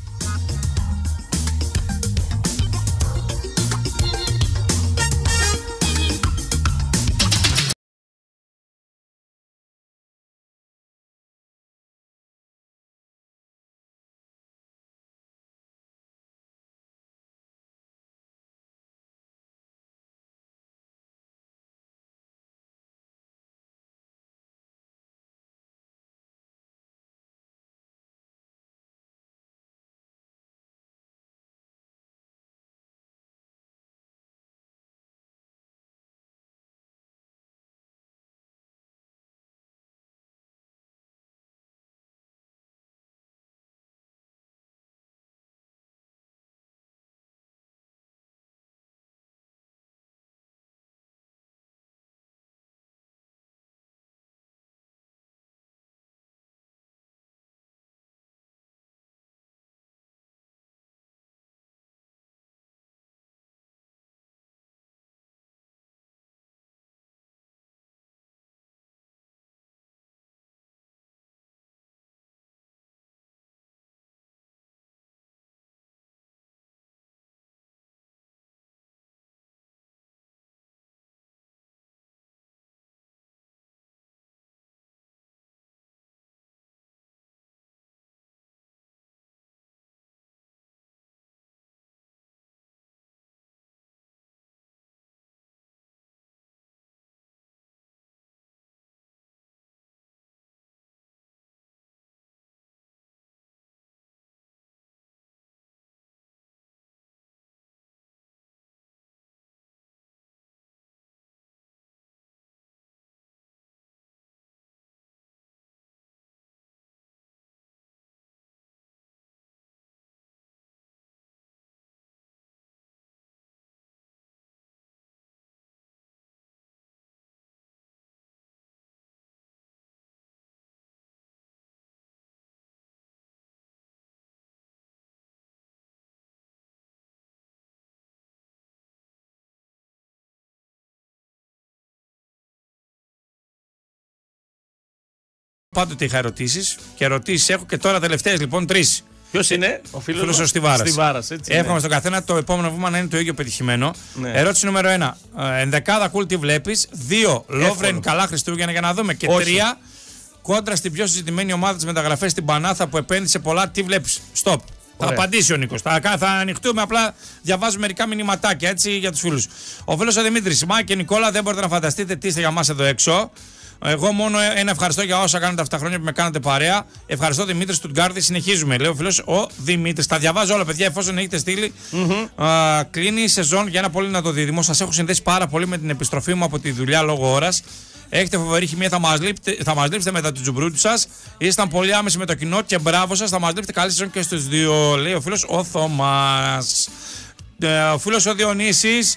Πάντοτε είχα ερωτήσεις και ερωτήσεις έχω και τώρα τελευταίες λοιπόν τρεις. Ποιος είναι ο φίλος, φίλος ο Στιβάρας. Στιβάρας, έτσι. Εύχομαι ναι. στον καθένα το επόμενο βήμα να είναι το ίδιο πετυχημένο. Ναι. Ερώτηση νούμερο ένα. Ενδεκάδα κουλ τι βλέπεις. Δύο. Λόβρεν καλά Χριστούγεννα για να δούμε. Και όχι. Τρία. Κόντρα στην πιο συζητημένη ομάδα της μεταγραφές στην Πανάθα που επένδυσε πολλά. Τι βλέπεις. Stop. Θα απαντήσει ο Νίκος. Θα, θα ανοιχτούμε, απλά διαβάζουμε μερικά μηνυματάκια έτσι για τους φίλους. Ο φίλος ο Δημήτρης. Μα και Νικόλα, δεν μπορείτε να φανταστείτε τι είστε για μας εδώ έξω. Εγώ μόνο ένα ευχαριστώ για όσα κάνετε αυτά τα χρόνια που με κάνετε παρέα. Ευχαριστώ Δημήτρη Στουτγκάρδη. Συνεχίζουμε. Λέει ο φίλος ο Δημήτρης. Τα διαβάζω όλα, παιδιά, εφόσον έχετε στείλει. Mm-hmm. Α, κλείνει η σεζόν για ένα πολύ να το δίδυμο. Σας έχω συνδέσει πάρα πολύ με την επιστροφή μου από τη δουλειά λόγω ώρας. Έχετε φοβερή χημεία, θα μας λείψετε, λείψετε μετά την τζουμπρούτη σας. Ήσταν πολύ άμεση με το κοινό και μπράβο σας. Θα μας λείψετε καλή σεζόν και στους δύο. Λέει ο φίλος ο Θωμάς. Ε, ο φίλος ο Διονύσης.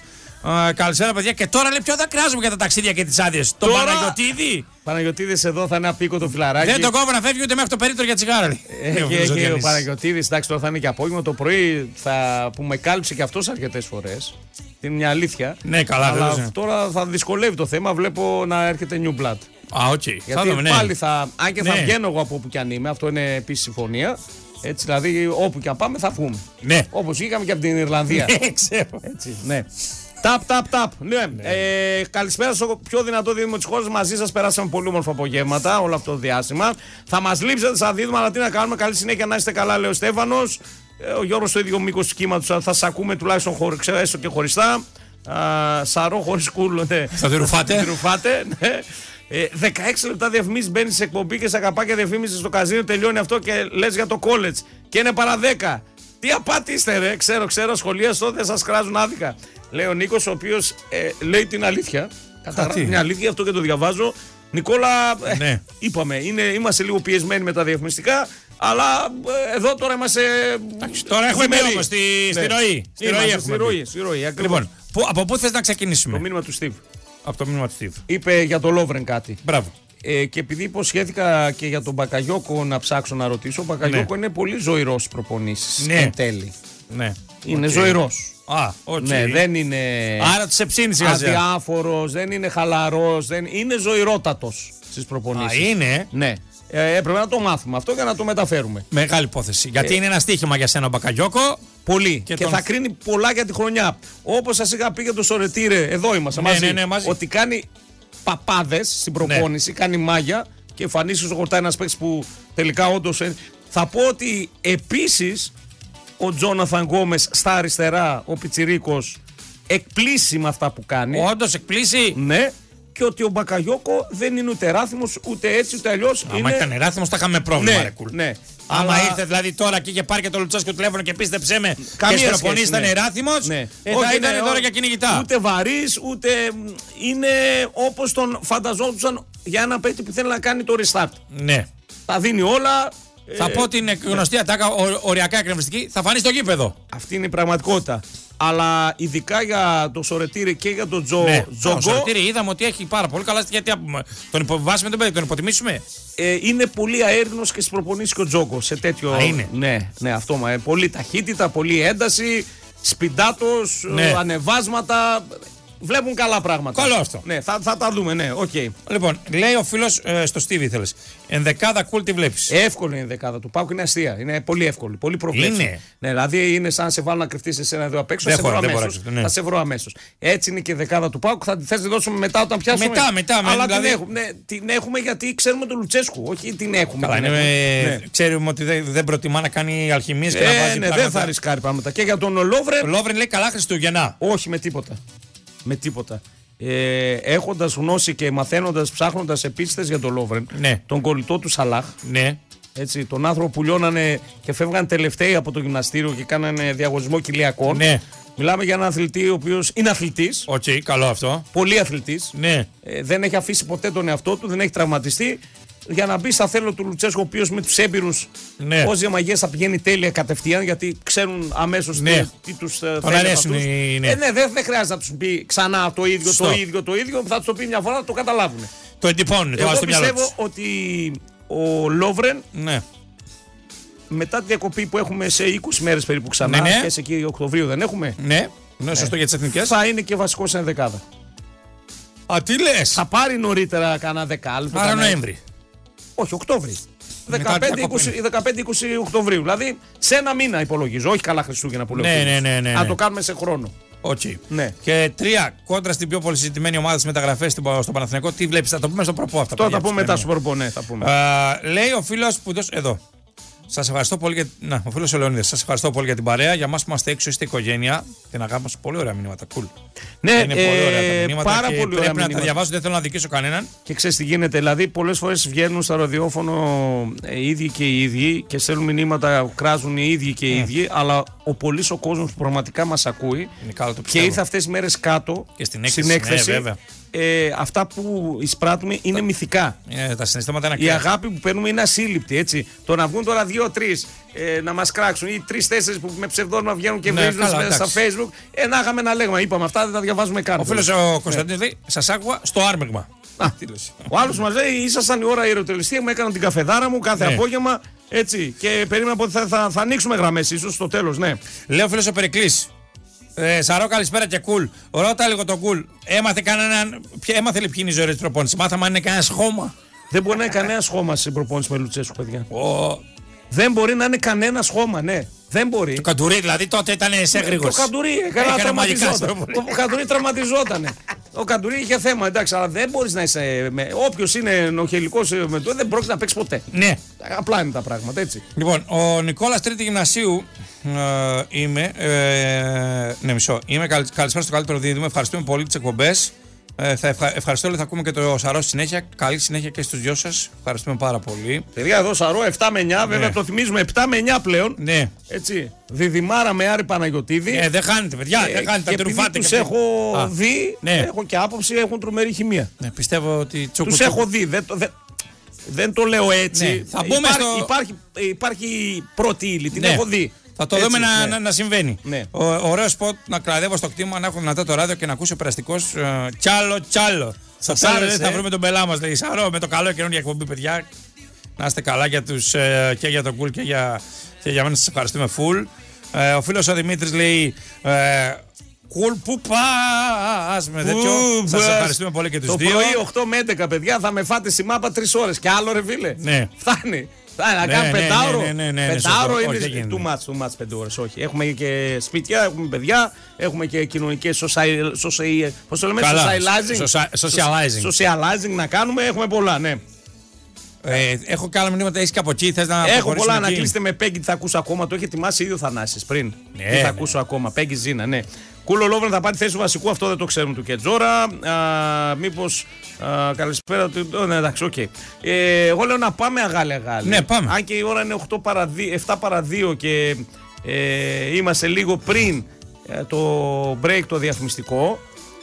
Uh, καλησπέρα, παιδιά. Και τώρα λέει ποιο θα κράζουμε για τα ταξίδια και τις άδειες. Τον Τώρα... Παναγιωτίδη. Παναγιωτίδης εδώ θα είναι απίκο το φιλαράκι. Δεν τον κόβω να φεύγει ούτε μέχρι το περίπτωρο για τσιγάρα. Έχει, έχει ο Παναγιωτίδης, εντάξει, τώρα θα είναι και απόγευμα. Το πρωί θα, που με κάλυψε και αυτός αρκετές φορές. Είναι μια αλήθεια. Ναι, καλά, αλλά βέβαια. Τώρα θα δυσκολεύει το θέμα. Βλέπω να έρχεται New Blood. Α, οκ. Okay. Γιατί θα δούμε, πάλι ναι. θα. Αν και ναι. θα βγαίνω εγώ από όπου κι αν είμαι, αυτό είναι επίσης συμφωνία. Έτσι, δηλαδή, όπου κι αν πάμε θα βγούμε. Ναι. Όπως βγήκαμε και από την Ιρλανδία. Ναι, ξέρω. Έτσι, ναι. Ταπ, ταπ, ταπ. Ναι. Ναι. Ε, καλησπέρα στο πιο δυνατό δίδυμο της χώρας. Μαζί σας περάσαμε πολύ όμορφα απογεύματα όλο αυτό το διάστημα. Θα μας λείψετε σαν δίδυμα, αλλά τι να κάνουμε. Καλή συνέχεια, να είστε καλά, λέει ο Στέφανος. Ε, ο Γιώργος στο ίδιο μήκος του κύματος. Θα σας ακούμε τουλάχιστον χωρι, ξέρω, έστω και χωριστά. Α, σαρό χωρίς κούλο, ναι. Θα τη ρουφάτε. Θα τη ρουφάτε, ναι. Ε, δεκαέξι λεπτά διαφημίσεις, μπαίνεις σε εκπομπή και σε αγαπάκια διαφήμιση στο καζίνο. Τελειώνει αυτό και λες για το college. Και είναι παρά δέκα. Τι απάτη είστε, ρε. Ξέρω, ξέρω, σχολεία στο δεν σας κράζουν άδικα. Λέει ο Νίκος, ο οποίος ε, λέει την αλήθεια. Καταρχήν την αλήθεια, αυτό και το διαβάζω. Νικόλα, ε, ναι. είπαμε, είναι, είμαστε λίγο πιεσμένοι με τα διαφημιστικά. Αλλά ε, εδώ τώρα είμαστε. Τώρα έχουμε μπει όμως στη, ναι. στη ροή. Στη ροή, στη ροή, στη ροή. Λοιπόν, που, από πού θες να ξεκινήσουμε? Το μήνυμα του Steve. Από το μήνυμα του Steve. Είπε για το Λόβρεν κάτι. Μπράβο. Ε, και επειδή υποσχέθηκα και για τον Μπακαγιόκο να ψάξω να ρωτήσω, ο Μπακαγιόκο ναι. είναι πολύ ζωηρός στις προπονήσεις. Ναι. Εν τέλει. Ναι. Είναι okay. ζωηρός. Α, okay. Ναι, δεν είναι. Άρα του εψήνει σιγά σιγά. Αδιάφορος, δεν είναι χαλαρός, δεν... είναι ζωηρότατος στις προπονήσεις. Α, είναι. Ναι. Ε, έπρεπε να το μάθουμε αυτό για να το μεταφέρουμε. Μεγάλη υπόθεση. Γιατί ε... είναι ένα στοίχημα για σένα ο Μπακαγιόκο. Πολύ. Και, και τον... θα κρίνει πολλά για τη χρονιά. Όπως σας είχα πει για το Σορετήρε, εδώ είμαστε ναι, μαζί, ναι, ναι, μαζί. Ότι κάνει παπάδες στην προπόνηση, ναι. κάνει μάγια και εμφανίσει στο χορτά ένας παίκτης που τελικά όντως. Θα πω ότι επίσης ο Τζόναθαν Γκόμες στα αριστερά, ο Πιτσιρίκος, εκπλήσει με αυτά που κάνει. Όντως εκπλήσει. Ναι. Και ότι ο Μπακαγιόκο δεν είναι ούτε ράθιμος, ούτε έτσι, ούτε αλλιώς. Άμα είναι... ήταν ράθιμος, θα είχαμε πρόβλημα. Ναι, ρε, cool. ναι. Άμα αλλά... ήρθε δηλαδή τώρα και είχε πάρει και το Λουτσέσκο τηλέφωνο και πίστεψέ με, καμία και στην προπονήσεις ναι. ήταν ράθιμος, ναι. ε, θα όχι, ήταν ναι, τώρα για κυνηγητά. Ούτε βαρύς, ούτε είναι όπως τον φανταζόντουσαν για ένα παίκτη που θέλει να κάνει το restart. Ναι. Τα δίνει όλα. Θα ε, πω την γνωστή ατάκα, οριακά εκνευριστική, θα φανεί στο γήπεδο. Αυτή είναι η πραγματικότητα. Αλλά ειδικά για το Σορετήρι και για τον Τζο, ναι. Τζογκό. Το Σορετήρι είδαμε ότι έχει πάρα πολύ καλά. Γιατί τον υποβάσουμε τον παιδί, τον υποτιμήσουμε. Ε, είναι πολύ αέρινος και στις προπονήσεις και ο Τζόγκο. Σε τέτοιο. Α, είναι. Ναι, ναι, αυτό. Μα, πολύ ταχύτητα, πολύ ένταση, σπιντάτος, ναι. ανεβάσματα. Βλέπουν καλά πράγματα. Καλό αυτό. Ναι, θα, θα τα δούμε, ναι, οκ. Okay. Λοιπόν, λέει ο φίλος ε, στο Στίβι, ήθελες. Ενδεκάδα κουλ τι βλέπεις? Εύκολη είναι η ενδεκάδα του Πάουκ, είναι αστεία. Είναι πολύ εύκολη, πολύ προβλέψιμη. Είναι. Ναι, δηλαδή είναι σαν να σε βάλω να κρυφτείς εσένα εδώ απ' έξω. Δεν θα, χωρά, σε δεν αμέσως, ναι. θα σε βρω αμέσως. Έτσι είναι και η δεκάδα του Πάουκ. Θα θες να τη δώσουμε μετά όταν πιάσουμε. Μετά, μετά. Αλλά δηλαδή... την, έχουμε, ναι, την έχουμε γιατί ξέρουμε τον Λουτσέσκου. Όχι την έχουμε. Καλά, την είναι, έχουμε. Ναι. Ξέρουμε ότι δεν, δεν προτιμά να κάνει αλχημίες ε, και να βάζει ναι, πράγματα. δεν θα ρισκάρει πράγματα. Και για τον Λόβρεν. Ο Λόβρεν λέει καλά Χριστούγεννα. Όχι με τίποτα. Με τίποτα. Ε, έχοντας γνώση και μαθαίνοντας, ψάχνοντας επίστες για τον Λόβρεν, ναι. τον κολλητό του Σαλάχ, ναι. έτσι, τον άνθρωπο που λιώνανε και φεύγαν τελευταίοι από το γυμναστήριο και κάνανε διαγωνισμό κοιλιακών. Ναι. Μιλάμε για έναν αθλητή ο οποίος είναι αθλητής. Οκ, okay, καλό αυτό. Πολύ αθλητής. Ναι. Ε, δεν έχει αφήσει ποτέ τον εαυτό του, δεν έχει τραυματιστεί. Για να μπει στα θέλω του Λουτσέσκου, ο οποίος με τους έμπειρους ναι. ως διαμαγείας θα πηγαίνει τέλεια κατευθείαν, γιατί ξέρουν αμέσως ναι. τι, τι τους θέλει. Ναι. Ε, ναι, δεν, δεν χρειάζεται να τους πει ξανά το ίδιο, Στο. το ίδιο, το ίδιο. Θα τους το πει μια φορά, θα το καταλάβουν. Το εντυπώνουν, το βάζουν στο μυαλό τους. Εγώ πιστεύω ότι ο Λόβρεν ναι. μετά τη διακοπή που έχουμε σε είκοσι μέρες περίπου ξανά, ναι, ναι. και σε εκεί Οκτωβρίου δεν έχουμε. Ναι, ναι, σωστό ναι. για τις εθνικές. Θα είναι και βασικός σε δεκάδα. Α, τι λες? Θα πάρει νωρίτερα κανένα δεκάλεπτο. Άρα Νοέμβρη. Όχι, Οκτώβρη. δεκαπέντε είκοσι Οκτωβρίου. Δηλαδή σε ένα μήνα υπολογίζω. Όχι καλά Χριστούγεννα που λέω. Ναι, ναι, ναι, ναι. Να το κάνουμε σε χρόνο. Okay. Ναι. Και τρία, κόντρα στην πιο πολύ συζητημένη ομάδα στις μεταγραφές στο Παναθηναϊκό. Τι βλέπεις, θα το πούμε στο προπό αυτά. Τώρα θα πούμε μετά στο προπό, ναι, θα πούμε. Uh, λέει ο φίλος που δώσει. Εδώ. Σας ευχαριστώ πολύ για. Να, ο φίλος ο Λεωνίδας. Σας ευχαριστώ πολύ για την παρέα. Για μας που είμαστε έξω, είστε οικογένεια. Την αγάπη μας. Πολύ ωραία μηνύματα. Cool. Ναι, είναι ε, πολύ ωραία τα μηνύματα. Πάρα και πολύ πρέπει ωραία να μηνύματα. τα διαβάσω, δεν θέλω να δικήσω κανέναν. Και ξέρεις τι γίνεται. Δηλαδή, πολλές φορές βγαίνουν στο ραδιόφωνο ε, οι ίδιοι και οι ίδιοι και στέλνουν μηνύματα, κράζουν οι ίδιοι και οι mm. ίδιοι. Αλλά ο πολύς ο κόσμος που πραγματικά μας ακούει είναι καλό το και ήρθε αυτές τις μέρες κάτω και στην έκθεση. στην έκθεση Ναι, βέβαια. ε, αυτά που εισπράττουμε είναι τα, μυθικά. Ε, τα συναισθήματα είναι η αγάπη που παίρνουμε είναι ασύλληπτη. Έτσι. Το να βγουν τώρα δύο-τρεις ε, να μας κράξουν ή τρεις-τέσσερις που με ψευδόνυμα βγαίνουν και βρίζουν ναι, μέσα στα Facebook. Ε, να είχαμε ένα λέγμα. Είπαμε αυτά δεν τα διαβάζουμε καν. Ο φίλος ο Κωνσταντίνος λέει: σας άκουγα στο άρμεγμα. Α, ο άλλος μας λέει: ήσασταν η ώρα αεροτελεστία, μου έκαναν την καφεδάρα μου κάθε ναι. απόγευμα. Έτσι. Και περίμενα ότι θα, θα, θα ανοίξουμε γραμμές ίσως στο τέλος. Ναι. Λέει ο φίλος ο Περικλής. Ε, Σαρό, καλησπέρα και κουλ. Cool. Ρώτα λίγο το κουλ. Cool. Έμαθε κανέναν. Έμαθε ποιοι είναι οι ζωές της προπόνησης. Μάθαμε αν είναι κανένα χώμα. Δεν μπορεί να είναι κανένα χώμα στην προπόνηση με Λουτσέσκου, παιδιά. Oh. Δεν μπορεί να είναι κανένα χώμα, ναι. Δεν μπορεί. Το Καντουρί δηλαδή τότε ήταν σε γρήγορος. Το Καντουρί, καλά τραυματιζόταν. Το Καντουρί τραυματιζόταν. Ο Καντουρί είχε θέμα, εντάξει, αλλά δεν μπορεί να είσαι. Όποιος είναι νοχελικός με το δεν πρόκειται να παίξει ποτέ. Ναι. Απλά είναι τα πράγματα, έτσι. Λοιπόν, ο Νικόλας Τρίτη Γυμνασίου ε, είμαι. Ε, ναι, μισό. Είμαι καλ, καλησπέρα στο καλύτερο δίδυμο. Ευχαριστούμε πολύ τις εκπομπές. Ε, θα ευχα... Ευχαριστώ όλοι, θα ακούμε και το Σαρό στη συνέχεια. Καλή συνέχεια και στους δυο σας. Ευχαριστούμε πάρα πολύ. Παιδιά, εδώ Σαρό επτά με εννιά, βέβαια ναι. Το θυμίζουμε επτά με εννιά πλέον. Ναι. Έτσι. Διδυμάρα με Άρη Παναγιωτίδη. Ε, δεν χάνετε, παιδιά. Ε, δεν χάνετε. Και επειδή τους και έχω Α, δει, ναι. έχω και άποψη, έχουν τρομερή χημεία. Ναι, πιστεύω ότι τσούκου, τους τσούκου. έχω δει. Δεν, δεν, δεν το λέω έτσι. Ναι. Θα μπούμε υπάρχει, στο... υπάρχει, υπάρχει πρώτη ύλη, την ναι. έχω δει. Θα το έτσι, δούμε να, ναι. να, να συμβαίνει. Ναι. Ο, ωραίο σποτ να κλαδεύω στο κτήμα, να έχω δυνατά το ράδιο και να ακούσω ο περαστικός ε, τσάλο τσάλο. Σας άρεσε, θα βρούμε τον πελά μας, λέει Σαρό, με το καλό καινούργια εκπομπή, παιδιά. Να είστε καλά για τους, ε, και για τον Κουλ και για, και για μένα, σας ευχαριστούμε full. Ε, ο φίλος ο Δημήτρης λέει ε, Κουλ, πού πας με τέτοιο. Σας ευχαριστούμε πολύ και τους το δύο. Το πρωί οκτώ με έντεκα, παιδιά, θα με φάτε στη μάπα τρεις ώρες. Και άλλο ρε φίλε. Ναι. Φτάνει. Να κάνουμε πεντάωρο. Ναι, ναι, ναι, πεντάωρο είναι too much, too much πέντε ώρες. Όχι. Έχουμε και σπίτια, έχουμε παιδιά, έχουμε και κοινωνικές socializing. Socializing να κάνουμε, έχουμε πολλά, ναι. Ε, έχω και άλλα μηνύματα, έχεις και από εκεί, θες να έχω πολλά να κλείσετε με Πέγγι, τι θα ακούσω ακόμα. Το έχει ετοιμάσει ήδη ο Θανάσης πριν. Ναι, τι θα ναι. ακούσω ακόμα. Πέγγι Ζήνα, ναι. Κούλο Λόβρεν θα πάρει θέση του βασικού, αυτό δεν το ξέρουμε του Κετζόρα. Μήπως. Καλησπέρα του. Ναι, εντάξει, οκ. Okay. Ε, εγώ λέω να πάμε αγάλι-αγάλι. Ναι, πάμε. Αν και η ώρα είναι οκτώ παρά δύο, επτά παρά δύο και ε, είμαστε λίγο πριν ε, το break το διαφημιστικό.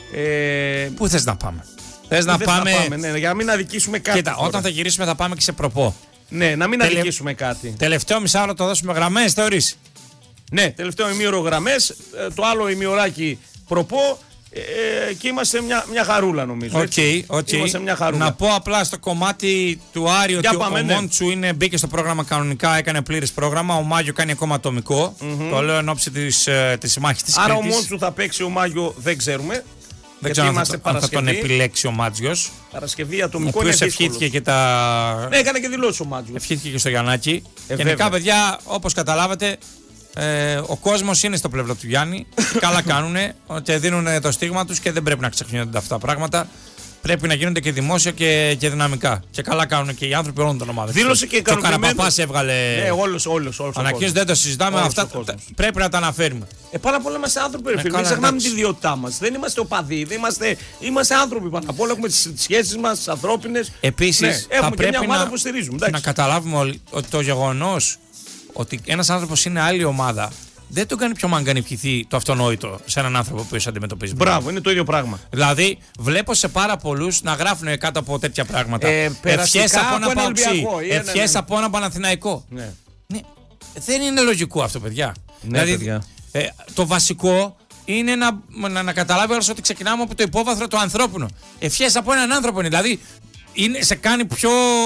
Ε, Πού θες να πάμε? Θες να πάμε, να πάμε ναι, για να μην αδικήσουμε κάτι. Κοίτα, τώρα. Όταν θα γυρίσουμε θα πάμε και σε προπό. Ναι, να μην Τελε... αδικήσουμε κάτι. Τελευταίο μισάωρο το δώσουμε γραμμές, θεωρείς? Ναι, τελευταίο ημίωρο γραμμές, το άλλο ημιωράκι προπό ε, και είμαστε μια, μια χαρούλα νομίζω. Οκ, okay, okay. Είμαστε μια χαρούλα. Να πω απλά στο κομμάτι του Άρη ότι πάμε, ο ναι. Μόντσου είναι, μπήκε στο πρόγραμμα κανονικά, έκανε πλήρες πρόγραμμα. Ο Μάγιο κάνει ακόμα ατομικό. Mm-hmm. Το λέω εν ώψη της, της μάχης της Άρα Κρήτης. ο Μόντσου θα παίξει, ο Μάγιο δεν ξέρουμε. Δεν ξέρω αν θα, αν θα τον επιλέξει ο Μάτζιος. Παρασκευή ατομικό, ο οποίος ευχήθηκε και τα. Ναι, έκανε και δηλώσει ο Μάτζιος. Ευχήθηκε και στο Γιαννάκη. Ε, Γενικά, παιδιά, όπως καταλάβατε, ε, ο κόσμος είναι στο πλευρό του Γιάννη. Καλά κάνουν και δίνουν το στίγμα τους και δεν πρέπει να ξεχνιόνται αυτά τα πράγματα. Πρέπει να γίνονται και δημόσια και, και δυναμικά. Και καλά κάνουν και οι άνθρωποι όλων των ομάδων. Δήλωσε και ικανοποιημένο. Ο Καραπαπάς έβγαλε. Ναι, όλος, όλος, όλος ανακοίνωση, δεν το συζητάμε. Όλος αυτά τα, πρέπει να τα αναφέρουμε. Ε, πάρα πολλά είμαστε άνθρωποι, ρε φίλε. Μην ξεχνάμε την ιδιότητά μας. Δεν είμαστε οπαδοί. Δεν είμαστε, είμαστε άνθρωποι πάνω απ' όλα. Έχουμε τις σχέσεις μας, τις ανθρώπινες. Επίσης, ναι, έχουμε θα και μια ομάδα να, που στηρίζουμε. Να καταλάβουμε όλοι ότι το γεγονός ότι ένας άνθρωπος είναι άλλη ομάδα δεν τον κάνει πιο μαγκανιπιθεί το αυτονόητο σε έναν άνθρωπο που αντιμετωπίζει. Μπράβο, είναι το ίδιο πράγμα. Δηλαδή, βλέπω σε πάρα πολλούς να γράφουν κάτω από τέτοια πράγματα. Ε, Ευχές από ένα από Παοξή, ευχές ναι, ναι. από ένα Παναθηναϊκό. Ναι. Ναι. Δεν είναι λογικό αυτό, παιδιά. Ναι, δηλαδή, παιδιά. Ε, το βασικό είναι να, να, να καταλάβει όλος ότι ξεκινάμε από το υπόβαθρο του ανθρώπινου. Ευχές από έναν άνθρωπο είναι. Δηλαδή, είναι, σε κάνει πιο.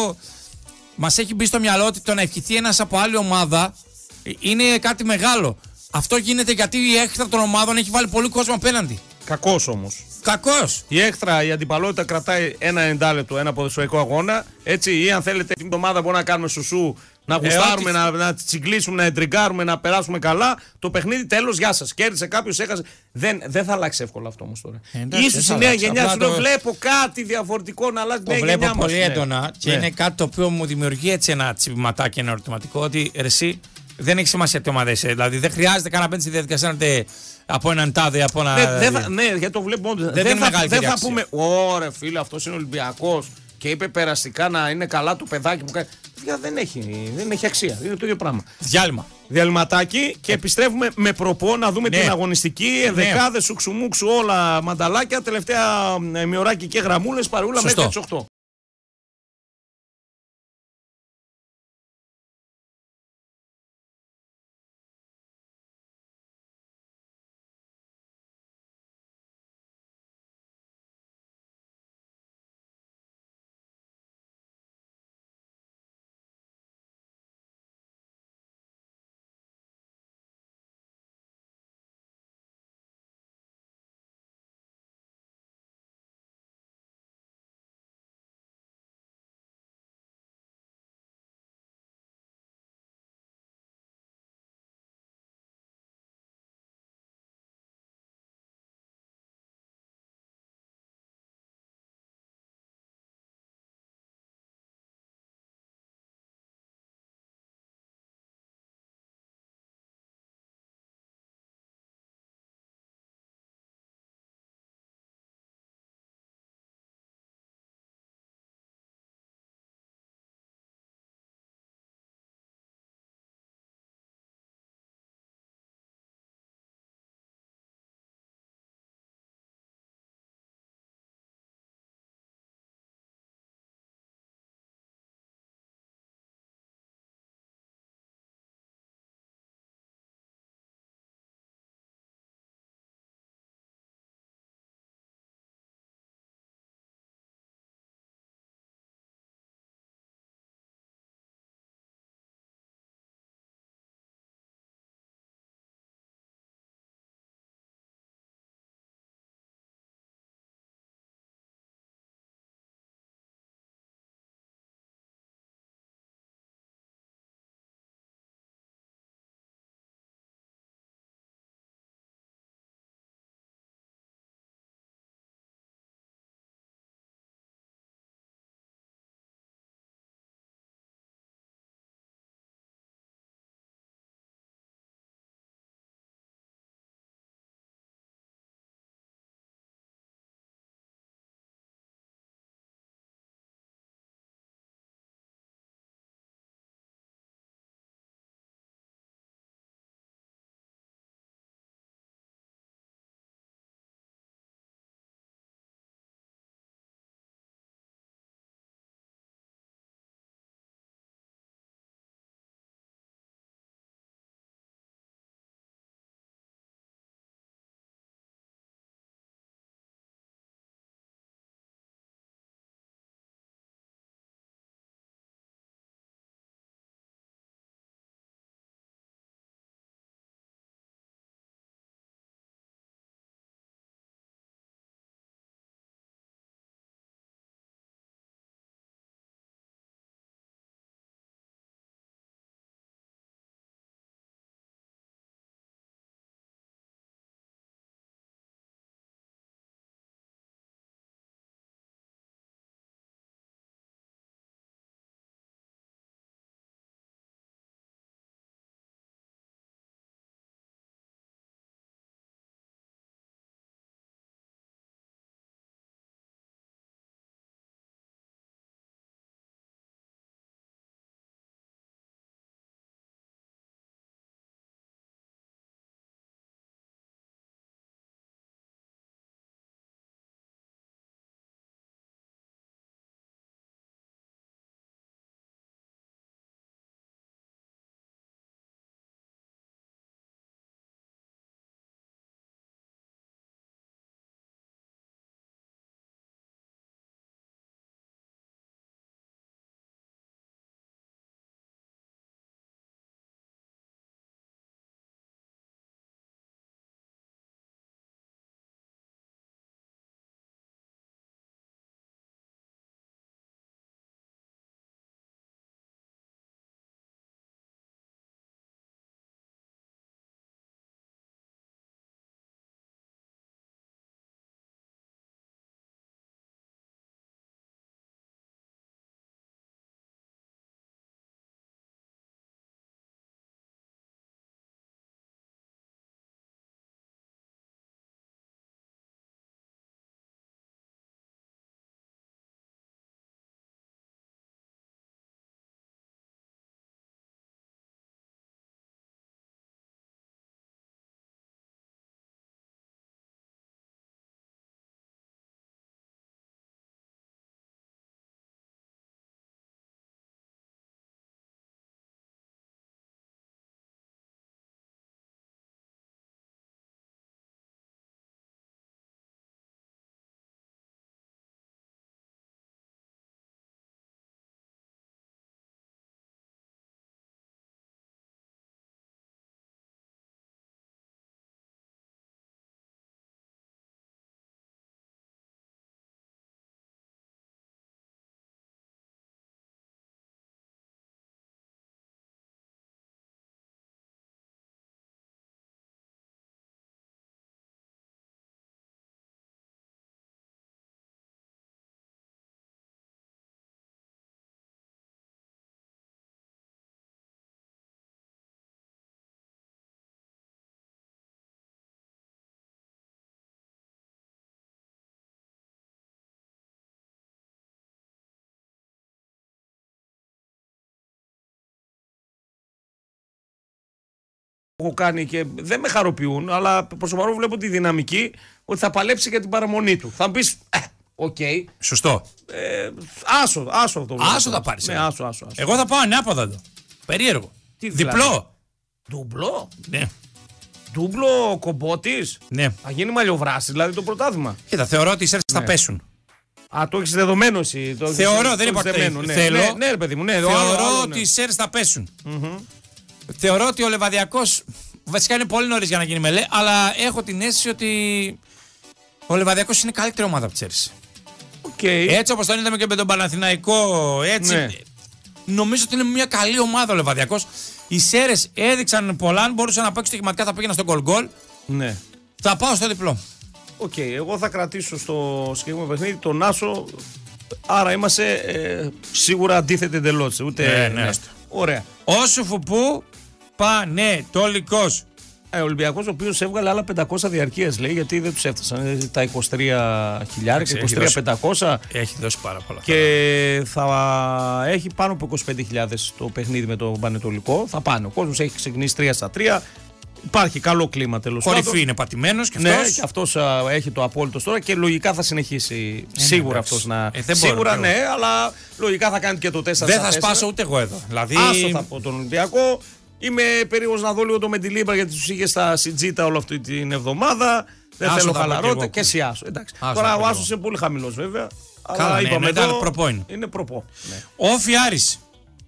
Μας έχει μπει στο μυαλό ότι το να ευχηθεί ένας από άλλη ομάδα είναι κάτι μεγάλο. Αυτό γίνεται γιατί η έχθρα των ομάδων έχει βάλει πολύ κόσμο απέναντι. Κακός όμως. Κακός. Η έχθρα, η αντιπαλότητα κρατάει ένα ενενήντα λεπτό, ένα ποδοσφαιρικό αγώνα. Έτσι, ή αν θέλετε την εβδομάδα μπορούμε να κάνουμε σουσού, να γουστάρουμε, ε, να, να τσιγκλίσουμε, να εντριγκάρουμε, να περάσουμε καλά. Το παιχνίδι τέλος, γεια σας. Κέρδισε κάποιος, έχασε. Δεν, δεν θα αλλάξει εύκολα αυτό όμως τώρα. Ε, ίσως η νέα γενιά σου το... βλέπω κάτι διαφορετικό να αλλάζει. Το νέα βλέπω γενιά πολύ μας, έντονα ναι. Και ναι. Είναι κάτι το οποίο μου δημιουργεί έτσι ένα τσιμπηματάκι, ένα ερωτηματικό. Ότι εσύ δεν έχει σημασία τι ομάδα είσαι. Δηλαδή δεν χρειάζεται καν να μπαίνει στη διαδικασία να τε από έναν τάδε, από ένα. Ναι, δε, ναι γιατί το βλέπω όντως. Δεν, δεν, θα, δεν θα πούμε, ωραία φίλε, αυτός είναι Ολυμπιακός. και είπε περαστικά να είναι καλά το παιδάκι που κάνει. Δεν έχει, δεν έχει αξία. Είναι το ίδιο πράγμα. Διάλειμμα. Διαλυματάκι και επιστρέφουμε με προπό να δούμε ναι. την αγωνιστική. Ενδεκάδες, ναι. σουξουμούξου, όλα μανταλάκια. Τελευταία μειωράκι και γραμμούλες, παρούλα μέχρι τις οκτώ. έχω κάνει και δεν με χαροποιούν, αλλά προς το παρόν βλέπω τη δυναμική ότι θα παλέψει για την παραμονή του. Θα μου πεις, ε, οκ. Okay. Σωστό. Ε, άσο, άσο αυτό. Άσο θα πάρεις. Ναι, άσο, άσο, άσο. Εγώ θα πάω ανάποδα εδώ. Περίεργο. Τι διπλό. Ντούμπλο. Ναι. Ντούμπλο κομπότης. Ναι. Θα γίνει μαλλιοβράσης, δηλαδή το πρωτάθλημα. Κοίτα, θεωρώ ότι οι Σέρες ναι. θα πέσουν. Α, το έχεις δεδομένο εσύ. Το θεωρώ, έχεις, δεν είπα ότι ναι. θέλω. Ναι, ναι, ρε παιδί μου, ναι. Θεωρώ άλλο, άλλο, ότι ναι. οι Σέρες θα πέσουν. Mm-hmm. Θεωρώ ότι ο Λεβαδιακός, βασικά είναι πολύ νωρίς για να γίνει μελέ, αλλά έχω την αίσθηση ότι ο Λεβαδιακός είναι καλύτερη ομάδα από τις Σέρες. Okay. Έτσι όπως τον είδαμε και με τον Παναθηναϊκό, έτσι. Ναι. Νομίζω ότι είναι μια καλή ομάδα ο Λεβαδιακός. Οι Σέρες έδειξαν πολλά, αν μπορούσαν να παίξουν στοιχηματικά θα πήγαινα στο γκολ-γκολ. Ναι. Θα πάω στο διπλό. Οκ, okay, εγώ θα κρατήσω στο συγκεκριμένο παιχνίδι τον Άσο. Άρα είμαστε ε, σίγουρα αντίθετοι εντελώς. Ούτε. Ναι, ναι. Ναι. Ωραία. Όσο φουπού Πανετολικός. Ε, ο Ολυμπιακός ο οποίος έβγαλε άλλα πεντακόσια διαρκείας λέει γιατί δεν τους έφτασαν. Τα είκοσι τρία χιλιάδες, είκοσι τρία χιλιάδες πεντακόσια. Έχει δώσει πάρα πολλά. Και θα έχει πάνω από είκοσι πέντε χιλιάδες το παιχνίδι με το Πανετολικό. Θα πάνε. Ο κόσμος έχει ξεκινήσει τρία στα τρία. Υπάρχει καλό κλίμα τέλος πάντων. Κορυφή είναι πατημένος και αυτός. Ναι, και αυτός α, έχει το απόλυτο τώρα και λογικά θα συνεχίσει. Ε, σίγουρα ναι, αυτός να. Ε, σίγουρα ναι, αλλά λογικά θα κάνει και το τέσσερα. Δεν θα σπάσω ούτε εγώ εδώ. Δηλαδή... Άσο θα πω τον Ολυμπιακό. Είμαι περίεργος να δω λίγο το Μεντιλίμπα γιατί τους είχε στα Σιτζίτα όλη αυτή την εβδομάδα. Δεν άσο θέλω χαλαρότητα και εσύ άσο. Εντάξει. Άσο τώρα ο Άσος είναι πολύ χαμηλός βέβαια. Καλά, αλλά ναι, είπαμε ναι, εδώ, προπό είναι. Είναι προπό. Ναι. Όφι Άρης.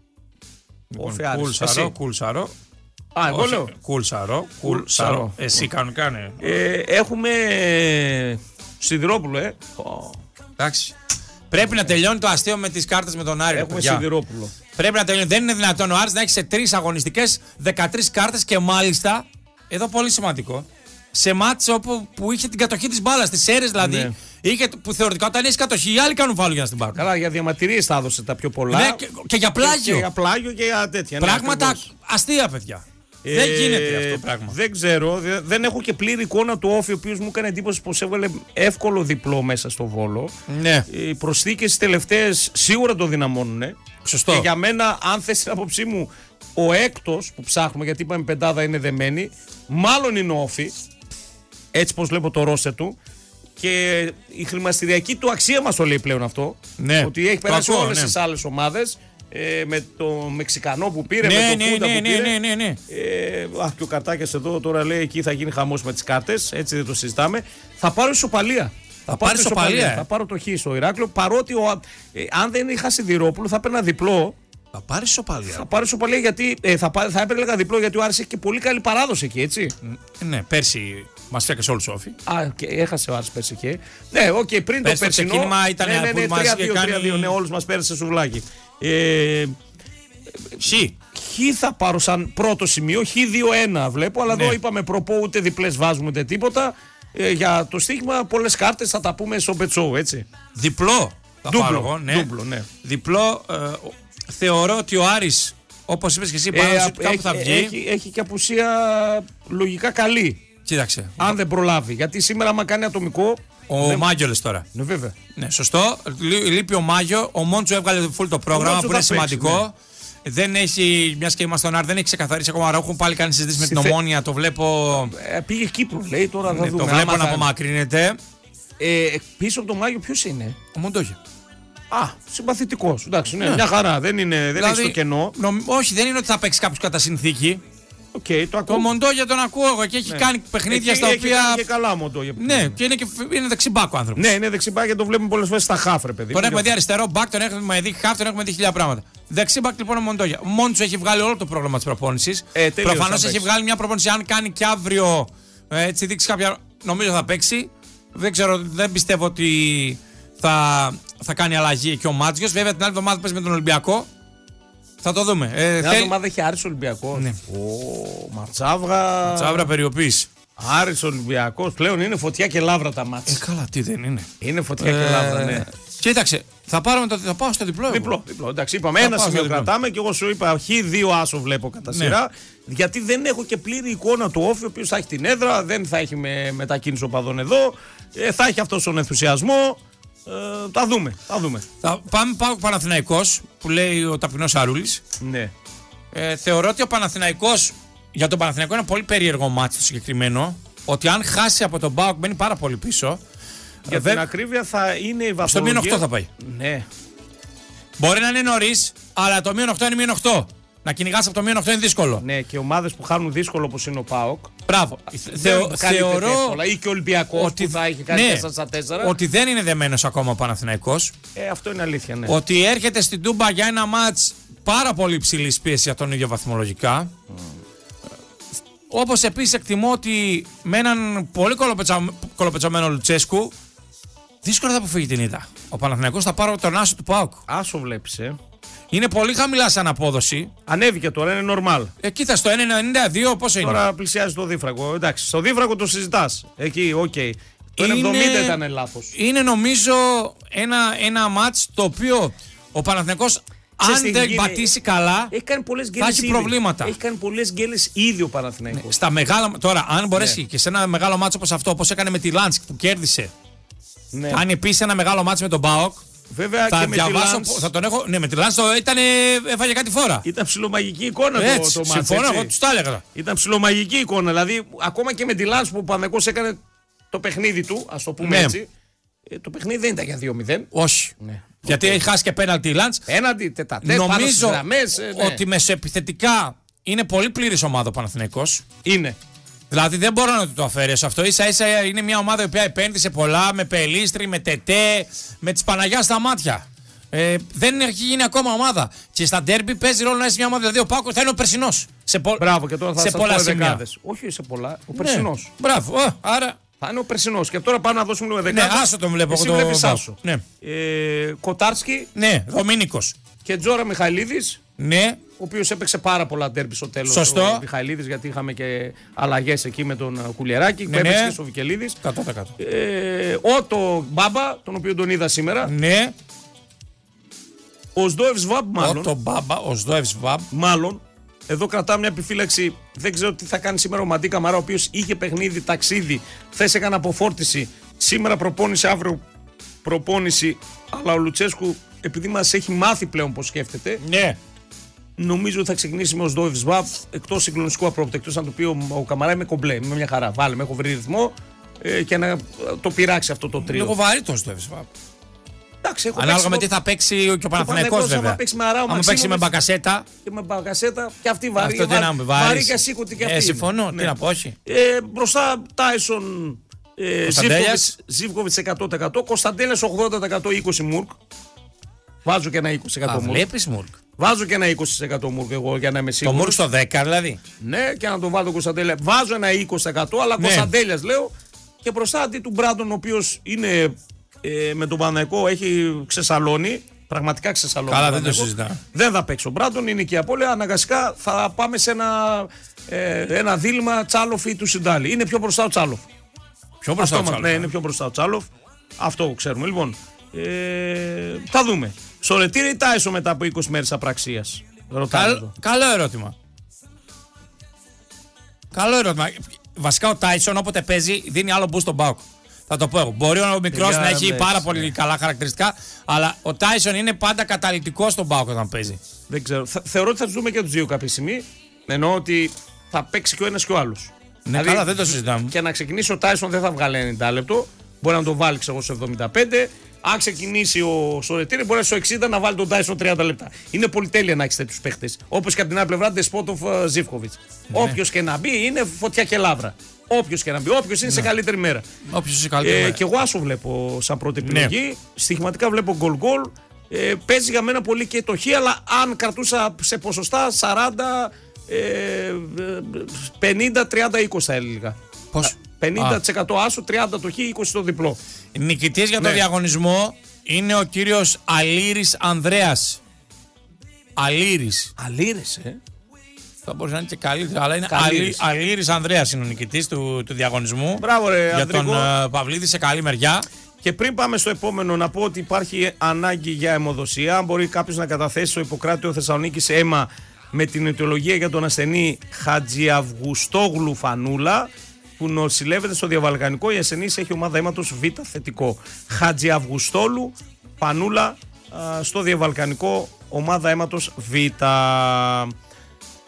Όφι Άρης. Κουλσαρό, Κουλσαρό. Α, εγώ λέω. Κουλσαρό, Κουλσαρό. Εσύ κανονικά ναι. Ε, έχουμε Σιδηρόπουλο, ε. Εντάξει. Πρέπει να τελειώνει το αστείο με τις κάρτες με τον Άρη. Έχουμε Σιδηρόπουλο. Πρέπει να τελειώνει. Δεν είναι δυνατόν ο Άρης να έχει σε τρεις αγωνιστικές δεκατρείς κάρτες και μάλιστα, εδώ πολύ σημαντικό, σε μάτς όπου που είχε την κατοχή της μπάλας, τις Σέρες δηλαδή, ναι. είχε, που θεωρητικά όταν έχει κατοχή, οι άλλοι κάνουν φάουλ για να την πάρουν. Καλά, για διαμαρτυρίες θα έδωσε τα πιο πολλά. Ναι, και, και για πλάγιο. Και, και για πλάγιο και για τέτοια. Πράγματα ναι, αστεία, παιδιά. Ε, δεν γίνεται αυτό το πράγμα. Δεν ξέρω. Δεν έχω και πλήρη εικόνα του Όφη, ο οποίος μου έκανε εντύπωση πως έβγαλε εύκολο διπλό μέσα στο Βόλο. Ναι. Οι προσθήκες τελευταίες σίγουρα το δυναμώνουν. Σωστό. Και για μένα, αν θες την άποψή μου, ο έκτος που ψάχνουμε, γιατί είπαμε πεντάδα είναι δεμένη, μάλλον είναι ο Όφη. Έτσι πως βλέπω το ρόστερ του. Και η χρηματιστηριακή του αξία μας το λέει πλέον αυτό. Ναι. Ότι έχει περάσει Κακό, όλες ναι. τις άλλες ομάδες. Ε, με το Μεξικανό που πήρε, ναι, με το ναι, Φούντα ναι, που πήρε. Ναι, ναι, ναι. Ε, α, και ο Καρτάκιας εδώ τώρα λέει εκεί θα γίνει χαμός με τις κάρτες. Έτσι δεν το συζητάμε. Θα πάρω ισοπαλία. Θα, θα πάρει ισοπαλία. Θα πάρω το χ στο Ηράκλειο. Παρότι ο, ε, αν δεν είχα Σιδηρόπουλο θα παίρνα διπλό. Θα πάρει ισοπαλία. Θα πάρει ισοπαλία γιατί ε, θα, θα έπαιρνε διπλό γιατί ο Άρης έχει και πολύ καλή παράδοση εκεί, έτσι. Ναι, πέρσι μας φέκασε όλους Όφη. Α, και έχασε ο Άρης πέρσι και. Ναι, οκ, okay, πριν πέρσι το περσινό. Το ξεκίνημα ήταν ναι, ναι, ναι, τρία δύο, κάνει... ναι, όλους μας πέρασε σουβλάκι. Ε, Χ. Χ θα πάρω σαν πρώτο σημείο, Χ δύο ένα βλέπω, αλλά ναι. Εδώ είπαμε προπό ούτε διπλές βάζουμε ούτε τίποτα. Ε, για το στοίχημα πολλές κάρτες θα τα πούμε στο πετσό, έτσι. Διπλό θα Ντούμπλο, πάρω εγώ, ναι. Ντούμπλο, ναι. Διπλό, ε, θεωρώ ότι ο Άρης, όπως είπες και εσύ, πάνω ε, κάπου έχει, θα βγει. Έχει, έχει και απουσία λογικά καλή. Κοίταξε. Αν δεν προλάβει, γιατί σήμερα άμα κάνει ατομικό... Ο δεν... Μάγιο λες τώρα. Ναι, βέβαια. Ναι, σωστό. Λείπει ο Μάγιο. Ο Μόντσο έβγαλε full το πρόγραμμα που είναι σημαντικό. Παίξει, ναι. Δεν έχει, μια και είμαστε στον Άρη, δεν έχει ξεκαθαρίσει ακόμα. Έχουν πάλι κάνει συζήτηση με την Ομόνια. Το βλέπω. Ε, πήγε Κύπρο, λέει τώρα. Θα ναι, δούμε. Το βλέπω άμα να θα... απομακρύνεται. Ε, πίσω από τον Μάγιο ποιος είναι? Ο Μοντόγιο. Α, συμπαθητικός. Εντάξει, ναι, ναι. Μια χαρά. Δεν, είναι, δεν δηλαδή, έχει το κενό. Νομ, όχι, δεν είναι ότι θα παίξει κάποιο κατά συνθήκη. Okay, το, το Μοντόγια τον ακούω εγώ και έχει ναι. κάνει παιχνίδια έχει, στα έχει οποία. Κάνει και καλά Μοντόγια. Ναι, και είναι, και είναι δεξιμπάκο άνθρωπο. Ναι, είναι δεξιμπάκο και το βλέπουμε πολλές φορές στα χάφρε, παιδί. Τον έχουμε δει αριστερό μπακ, τον έχουμε δει χάφ, τον έχουμε δει χίλια πράγματα. Δεξιμπάκ λοιπόν ο Μοντόγια. Ο Μόντσο έχει βγάλει όλο το πρόγραμμα τη προπόνηση. Ε, προφανώς έχει βγάλει μια προπόνηση. Αν κάνει και αύριο έτσι δείξει κάποια. Νομίζω θα παίξει. Δεν ξέρω, δεν πιστεύω ότι θα, θα κάνει αλλαγή και ο Μάτζιος. Βέβαια την άλλη εβδομάδα παίζει με τον Ολυμπιακό. Θα το δούμε. Ε, Μια θέλ... εβδομάδα έχει Άρης Ολυμπιακός. Ναι. Ο Ματσάβρα. Ματσάβρα περιοποίηση. Άρης Ολυμπιακός. Πλέον είναι φωτιά και λαύρα τα μάτια. Ε, καλά, τι δεν είναι. Είναι φωτιά ε... και λαύρα, ναι. Κοίταξε, θα, πάρουμε το, θα πάω στο διπλό. Διπλό, διπλό. Εντάξει, είπαμε ένα σημείο κρατάμε και εγώ σου είπα Χ δύο άσο βλέπω κατά ναι. σειρά. Γιατί δεν έχω και πλήρη εικόνα του Όφη, ο οποίος θα έχει την έδρα, δεν θα έχει με μετακίνηση οπαδών εδώ. Ε, θα έχει αυτόν τον ενθουσιασμό. Ε, τα δούμε, τα δούμε. Θα πάμε πάω Παναθηναϊκός που λέει ο ταπεινός Αρούλης. Ναι. Ε, θεωρώ ότι ο Παναθηναϊκός για τον Παναθηναϊκό είναι ένα πολύ περίεργο μάτι το συγκεκριμένο. Ότι αν χάσει από τον ΠΑΟΚ μπαίνει πάρα πολύ πίσω. Για Δε... την ακρίβεια θα είναι η βαθμολογία. Στο μείον οκτώ θα πάει. Ναι. Μπορεί να είναι νωρίς, αλλά το μείον οκτώ είναι μείον οκτώ. Να κυνηγάς από το μείον οκτώ είναι δύσκολο. Ναι, και ομάδες που χάνουν δύσκολο όπως είναι ο ΠΑΟΚ. Μπράβο. Θεω, θεωρώ εύκολα. Ή και ο Ολυμπιακός ότι που θα έχει κάνει ναι, τέσσερα στα τέσσερα. Ότι δεν είναι δεμένος ακόμα ο Παναθηναϊκός. Ε, αυτό είναι αλήθεια, ναι. Ότι έρχεται στην Τούμπα για ένα μάτς πάρα πολύ υψηλής πίεσης για τον ίδιο βαθμολογικά. Mm. Όπως επίσης εκτιμώ ότι με έναν πολύ κολοπετσα... κολοπετσαμένο Λουτσέσκου δύσκολα θα αποφύγει την ήττα. Ο Παναθηναϊκός θα πάρει τον άσο του ΠΑΟΚ. Άσο βλέπεις, ε. Είναι πολύ χαμηλά σαν απόδοση. Ανέβηκε τώρα, είναι normal. Ε, κοίτα, στο ένα ενενήντα δύο πόσο είναι. Τώρα πλησιάζει το δίφραγο. Εντάξει, στο δίφραγο το συζητάς. Εκεί, οκ. Okay. Το είναι... εβδομήντα ήταν λάθος. Είναι νομίζω ένα, ένα μάτς το οποίο ο Παναθηναϊκός αν δεν πατήσει καλά, έχει κάνει πολλές θα έχει προβλήματα. Έχει κάνει πολλές γκέλες ήδη ο Παναθηναϊκός. Ναι, στα μεγάλα, τώρα, αν μπορέσει ναι. και σε ένα μεγάλο μάτσο όπως αυτό, όπως έκανε με τη Λάνσκ που κέρδισε, ναι. κάνει επίσης ένα μεγάλο μάτσο με τον ΠΑΟΚ. Βέβαια θα και διαβάσω, με τη Λάνς... θα τον έχω, ναι, με τη Λάνς ήταν, έφαγε κάτι φορά. Ήταν ψιλομαγική εικόνα έτσι, το, το μάτσο. Συμφωνώ, εγώ τους τα έλεγα. Ήταν ψιλομαγική εικόνα. Δηλαδή, ακόμα και με τη Λάνς που ο Παναθηναϊκός έκανε το παιχνίδι του, ας το πούμε ναι. έτσι. Ε, το παιχνίδι δεν ήταν για δύο μηδέν. Όχι. Ναι. Γιατί έχει χάσει και πέναλτι η Λάνς. Πέναλτι, τετατέ, νομίζω γραμμές, ε, ναι. ότι μεσοεπιθετικά είναι πολύ πλήρης ομάδα ο Παναθηναϊκός. Είναι. Δηλαδή δεν μπορώ να του το αφαιρέσω αυτό. Ίσα ίσα είναι μια ομάδα η οποία επένδυσε πολλά με Πελίστρη, με Τετέ, με τις Παναγιά στα μάτια. Ε, δεν έχει γίνει ακόμα ομάδα. Και στα ντέρμπι παίζει ρόλο να είσαι μια ομάδα. Δηλαδή ο Πάκος θα είναι ο περσινός. Σε, πο... Μπράβο, και τώρα θα σε πολλά σημεία. Όχι σε πολλά. Ο περσινός. Ναι. Μπράβο. Ο, άρα. Θα είναι ο περσινός. Και τώρα πάμε να δώσουμε λίγο δεκάδες. Ναι, άσο τον βλέπω. Εσύ το βλέπεις άσο. Ναι. Ε, Κοτάρσκι. Ναι, Δομήνικος. Και Τζόρα Μιχαηλίδης. Ναι. Ο οποίος έπαιξε πάρα πολλά ντέρμπι στο τέλος. Σωστό. Ο Μιχαηλίδης, γιατί είχαμε και αλλαγές εκεί με τον Κουλιεράκη. Ναι, που έπαιξε ναι. και στο Βικελίδης. εκατό τοις εκατό. Ε, ο το Μπάμπα, τον οποίο τον είδα σήμερα. Ναι. Ο Σδόευ Σβάμπ, μάλλον. Ο το Μπάμπα, ο Σδόευ Σβάμπ. Μάλλον. Εδώ κρατάω μια επιφύλαξη. Δεν ξέρω τι θα κάνει σήμερα ο Μαντί Καμαρά, ο οποίος είχε παιχνίδι, ταξίδι. Χθες έκανε αποφόρτιση. Σήμερα προπόνηση, αύριο προπόνηση. Αλλά ο Λουτσέσκου, επειδή μας έχει μάθει πλέον πώς σκέφτεται. Ναι. Νομίζω ότι θα ξεκινήσει με ο Σδόευ Σβάμπ εκτός συγκλονιστικού απρόπτου. Εκτός να του πει ο, ο Καμαρά είμαι κομπλέ. Είμαι μια χαρά. Βάλε με, έχω βρει ρυθμό ε, και να το πειράξει αυτό το τρίο. Λίγο βαρύ το Σδόευ Σβάμπ. Ανάλογα με τι θα παίξει και ο Παναθηναϊκός βέβαια. Αν παίξει με Αράο, αν παίξει με Μπακασέτα. Και με Μπακασέτα και αυτή βαρύ. Αυτό δεν είναι βαρύ και ασήκωτη και αυτή. Ε, συμφωνώ, ναι. Τι να πω, όχι. Ε, μπροστά Τάισον ε, Ζίβκοβιτς εκατό τοις εκατό, Κωνσταντέλιας ογδόντα τοις εκατό είκοσι Μουρκ. Βάζω και ένα είκοσι τοις εκατό Μουρκ. Βλέπεις Μουρκ. Βάζω και ένα είκοσι τοις εκατό Μουρκ εγώ για να είμαι σίγουρος. Το Μουρκ στο δέκα δηλαδή. Ναι, και να τον βάλω τον Κωνσταντέλια. Βάζω ένα είκοσι τοις εκατό, αλλά ναι. Κωνσταντέλιας λέω και μπροστά αντί του Μπράντον, ο οποίος είναι. Ε, με τον Παναθηναϊκό έχει ξεσαλώνει. Πραγματικά ξεσαλώνει. Καλά, δεν το συζητάω. Δεν θα παίξει ο Μπράντον, είναι και η απώλεια. Αναγκαστικά θα πάμε σε ένα, ε, ένα δίλημμα Τσάλοφ ή του Σιντάλη. Είναι πιο μπροστά ο Τσάλοφ. Πιο μπροστά Αυτό, ο Τσάλοφ. Ναι, είναι πιο μπροστά ο Τσάλοφ. Αυτό ξέρουμε. Λοιπόν, ε, θα δούμε. Σορετήρη ή Τάισο μετά από είκοσι μέρες απραξίας. Καλ, καλό ερώτημα. Καλό ερώτημα. Βασικά ο Τάισον όποτε παίζει δίνει άλλο boost στον ΠΑΟΚ. Θα το πω εγώ. Μπορεί ο μικρός να έχει ναι, πάρα πολύ ναι. καλά χαρακτηριστικά, αλλά ο Τάισον είναι πάντα καταλυτικός στον ΠΑΟΚ όταν παίζει. Δεν ξέρω. Θα, θεωρώ ότι θα τους δούμε και τους δύο κάποια στιγμή. Εννοώ ότι θα παίξει και ο ένας και ο άλλος. Ναι, δηλαδή, καλά, δεν το συζητάμε. Και να ξεκινήσει ο Τάισον δεν θα βγάλει ενενήντα λεπτό. Μπορεί να τον βάλει ξέρω, σε εβδομήντα πέντε. Αν ξεκινήσει ο Σορετήρη, μπορεί στο εξήντα να βάλει τον Τάισον τριάντα λεπτά. Είναι πολυτέλεια να έχει τέτοιους παίχτες. Όπως και από την άλλη πλευρά, Ντεσπότοφ Ζίβκοβιτς. Ναι. Όποιος και να μπει είναι φωτιά και λάβρα. Όποιος και να μπει, όποιος είναι ναι. σε καλύτερη μέρα. Όποιος σε καλύτερη ε, μέρα. Και εγώ άσο βλέπω σαν πρώτη επιλογή. Ναι. Στοιχηματικά βλέπω γκολ γκολ. Ε, παίζει για μένα πολύ και το χ, αλλά αν κρατούσα σε ποσοστά σαράντα, πενήντα, τριάντα, είκοσι θα έλεγα. Πώς? πενήντα τοις εκατό άσο, τριάντα το χ, είκοσι το διπλό. Νικητής για ναι. το διαγωνισμό είναι ο κύριος Αλήρης Ανδρέας. Αλήρης. Αλήρης, ε. Θα μπορούσε να είναι και καλύτερα, αλλά είναι Αλήρης, Αλήρης Ανδρέας είναι ο νικητής του, του διαγωνισμού. Μπράβο, ρε, για Ανδρικό. τον uh, Παυλίδη σε καλή μεριά. Και πριν πάμε στο επόμενο, να πω ότι υπάρχει ανάγκη για αιμοδοσία. Αν μπορεί κάποιος να καταθέσει στο Ιπποκράτιο Θεσσαλονίκης αίμα με την αιτιολογία για τον ασθενή Χατζιαυγουστόγλου Φανούλα, που νοσηλεύεται στο Διαβαλκανικό, η ασθενής έχει ομάδα αίματος Β θετικό. Χατζιαυγουστόλου Φανούλα στο Διαβαλκανικό, ομάδα αίματος Β. Και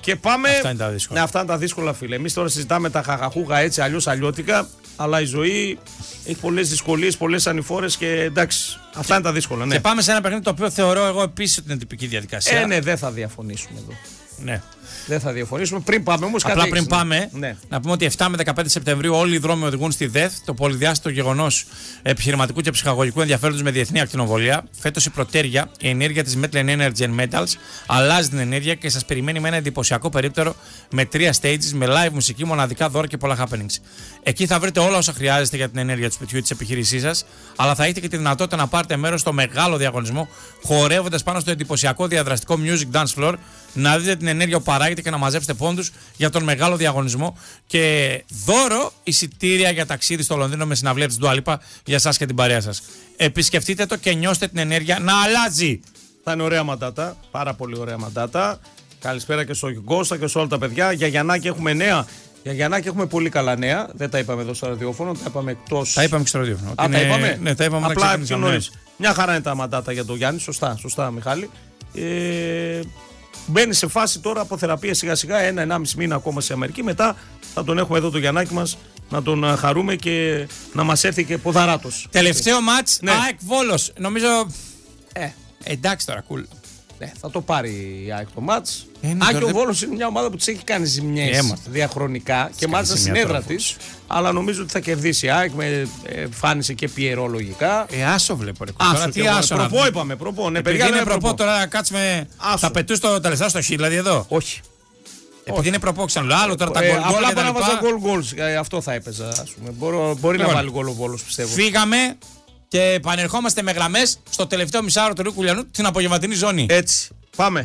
Και πάμε. Αυτά είναι τα δύσκολα. Ναι, αυτά είναι τα δύσκολα, φίλε. Εμείς τώρα συζητάμε τα χαχαχούγα έτσι, αλλιώς αλλιώτικα. Αλλά η ζωή έχει πολλές δυσκολίες, πολλές ανηφόρες και εντάξει. Αυτά είναι τα δύσκολα. Ναι. Και πάμε σε ένα παιχνίδι το οποίο θεωρώ εγώ επίσης ότι είναι τυπική διαδικασία. Ε, ναι, δεν θα διαφωνήσουμε εδώ. Ναι. Δεν θα διαφωνήσουμε. Πριν πάμε όμως κάτι. Απλά πριν πάμε, ναι. να πούμε ότι επτά με δεκαπέντε Σεπτεμβρίου όλοι οι δρόμοι οδηγούν στη ΔΕΘ, το πολυδιάστατο γεγονός επιχειρηματικού και ψυχαγωγικού ενδιαφέροντος με διεθνή ακτινοβολία. Φέτος η πρωτέρια, η ενέργεια της Metlen Energy and Metals, αλλάζει την ενέργεια και σας περιμένει με ένα εντυπωσιακό περίπτερο με τρία stages, με live μουσική, μοναδικά δώρα και πολλά happenings. Εκεί θα βρείτε όλα όσα χρειάζεστε για την ενέργεια του σπιτιού της επιχείρησής σας, αλλά θα έχετε και τη δυνατότητα να πάρετε μέρος στο μεγάλο διαγωνισμό, χορεύοντας πάνω στο εντυπωσιακό διαδραστικό Music Dance Floor, να δείτε την ενέργεια που παράγεται και να μαζέψετε πόντους για τον μεγάλο διαγωνισμό. Και δώρο εισιτήρια για ταξίδι στο Λονδίνο με συναυλία της Dua Lipa για εσάς και την παρέα σας. Επισκεφτείτε το και νιώστε την ενέργεια να αλλάζει. Θα είναι ωραία μαντάτα. Πάρα πολύ ωραία μαντάτα. Καλησπέρα και στο Κώστα και σε όλα τα παιδιά. Για Γιαννάκη έχουμε νέα. Για Γιαννάκη έχουμε πολύ καλά νέα. Δεν τα είπαμε εδώ στο ραδιόφωνο. Τα είπαμε εκτός. Τα είπαμε και στο ραδιόφωνο. Α, είναι... τα είπαμε. Ναι, τα είπαμε. Απλά πιο νωρίς. Μια χαρά είναι τα μαντάτα για τον Γιάννη. Σωστά, σωστά, Μιχάλη. Ε... Μπαίνει σε φάση τώρα από θεραπεία σιγά σιγά, ένα-ενάμιση μήνα ακόμα σε Αμερική. Μετά θα τον έχουμε εδώ το Γιαννάκη μας να τον χαρούμε και να μας έρθει και ποδαράτος. Τελευταίο μάτς, ναι. ΑΕΚ Βόλος. Νομίζω. Ε, εντάξει τώρα, cool. Ναι, θα το πάρει η ΑΕΚ το μάτς. Ε, Άκη ο Βόλος είναι μια ομάδα που της έχει κάνει ζημιές ε, διαχρονικά και μάλιστα στην έδρα της. Αλλά νομίζω ότι θα κερδίσει η ΑΕΚ με εμφάνισε και πιερό λογικά. Ε, άσο βλέπω ρε. Άσο, τώρα, τι άσο. Προπό είπαμε, προπό. Ναι, παιδιά, είναι προπό τώρα να κάτσουμε. Θα πετούς το, τα λεφτά στο χ, δηλαδή εδώ. Όχι. Επειδή είναι προπό ξαναλέω, άλλο τώρα τα γκολ. Ε, απλά para να βάζω γκολ γκολ. Αυτό θα έπαιζα, ας πούμε. Μπορώ, μπορεί λοιπόν, να βάλει γκολ ο Βόλος, πιστεύω. Φύγαμε και επανερχόμαστε με γραμμές στο τελευταίο μισάωρο του Ρίκου Λιανού στην απογευματινή ζώνη. Έτσι. Πάμε.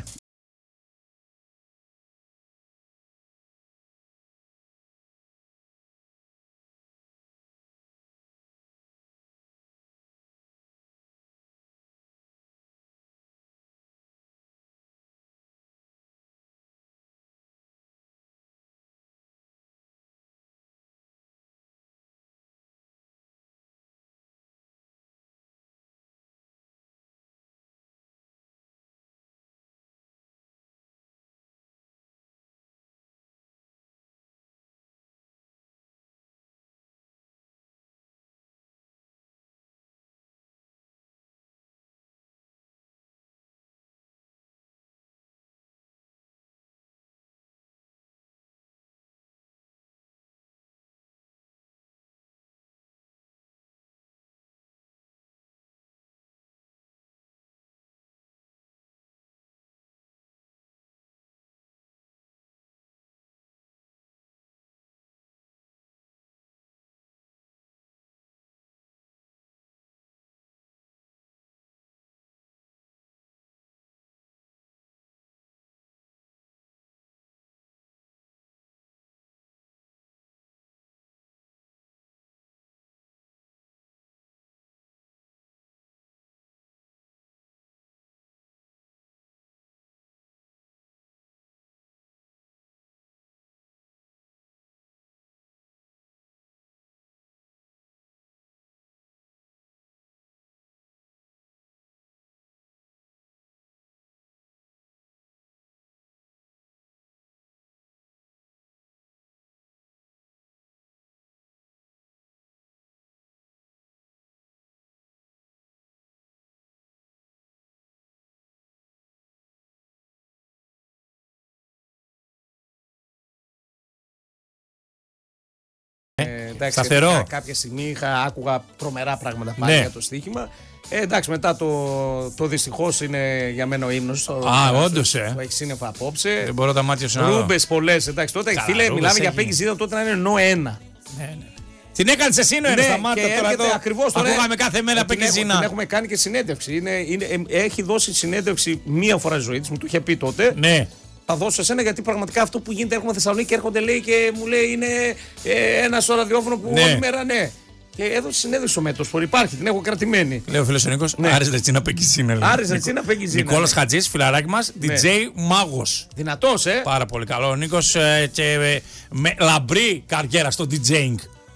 Ε, εντάξει, σταθερό. Κάποια στιγμή είχα, άκουγα τρομερά πράγματα πάλι ναι. για το στοίχημα. Ε, εντάξει, μετά το, το δυστυχώς είναι για μένα ο ύμνος. Α, όντως, ε. Που έχει σύννεφα απόψε. Δεν μπορώ τα μάτια σου να δω. Ρούμπες πολλές. Εντάξει, τότε φίλε, μιλάμε έγινε. για Πέγγι Ζήτα τότε να είναι νο ένα. Ναι, ναι. Την έκανες εσύ νο ένα στα μάτια τώρα εδώ. Ακριβώς τώρα. Ακούγαμε κάθε μέρα Πέγγι Ζήνα. Την έχουμε κάνει και συνέντευξη. Είναι, είναι, ε, έχει δώσει συνέντευξη μία φορά στη ζωή της, μου το είχε πει τότε. Ναι. Θα δώσω εσένα γιατί πραγματικά αυτό που γίνεται, έρχομαι Θεσσαλονίκη και έρχονται λέει και μου λέει είναι ε, ένα στο ραδιόφωνο που ναι. όλη μέρα ναι. Και έδωσε συνέντευξη ο Μέτος, υπάρχει, την έχω κρατημένη. Λέει ο φίλος ο Νίκος, ναι. Άρης Ρετσίνα Πέγγιζίνα. Άρης Ρετσίνα Πέγγιζίνα. Νικόλας Χατζής, φιλαράκι μας, ντι τζέι ναι. μάγος. Δυνατός, ε. Πάρα πολύ καλό. Ο Νίκος ε, και ε, με λαμπρή καριέρα στο DJing.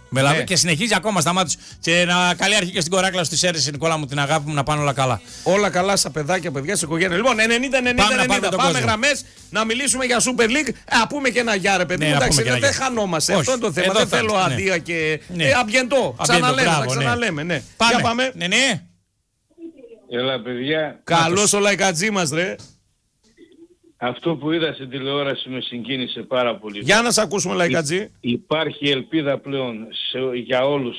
Ναι. Και συνεχίζει ακόμα στα μάτια του. Και να καλή αρχή και στην κοράκλα στη Σέρεση, Νικόλα μου, την αγάπη μου, να πάνε όλα καλά. Όλα καλά στα παιδάκια, παιδιά, στην οικογένεια. Λοιπόν, ενενήντα ενενήντα πάμε, ενενήντα. Πάμε, πάμε γραμμές να μιλήσουμε για Super League. Α πούμε και ένα γεια, ρε παιδί. Ναι, εντάξει, δεν δε χανόμαστε. Όχι. Αυτό είναι το θέμα. Εδώ δεν θέλω ναι. αντία και. Ναι. Ε, αμπιεντό. Ξαναλέμε. Μπράβο, ξαναλέμε ναι. Πάμε. Για πάμε. Ναι, ναι. Έλα, παιδιά. Καλώς ο λαϊκατζή μας, ρε. Αυτό που είδα στην τηλεόραση με συγκίνησε πάρα πολύ. Για να σε ακούσουμε, λαϊκατζή. Υπάρχει ελπίδα πλέον σε, για όλους.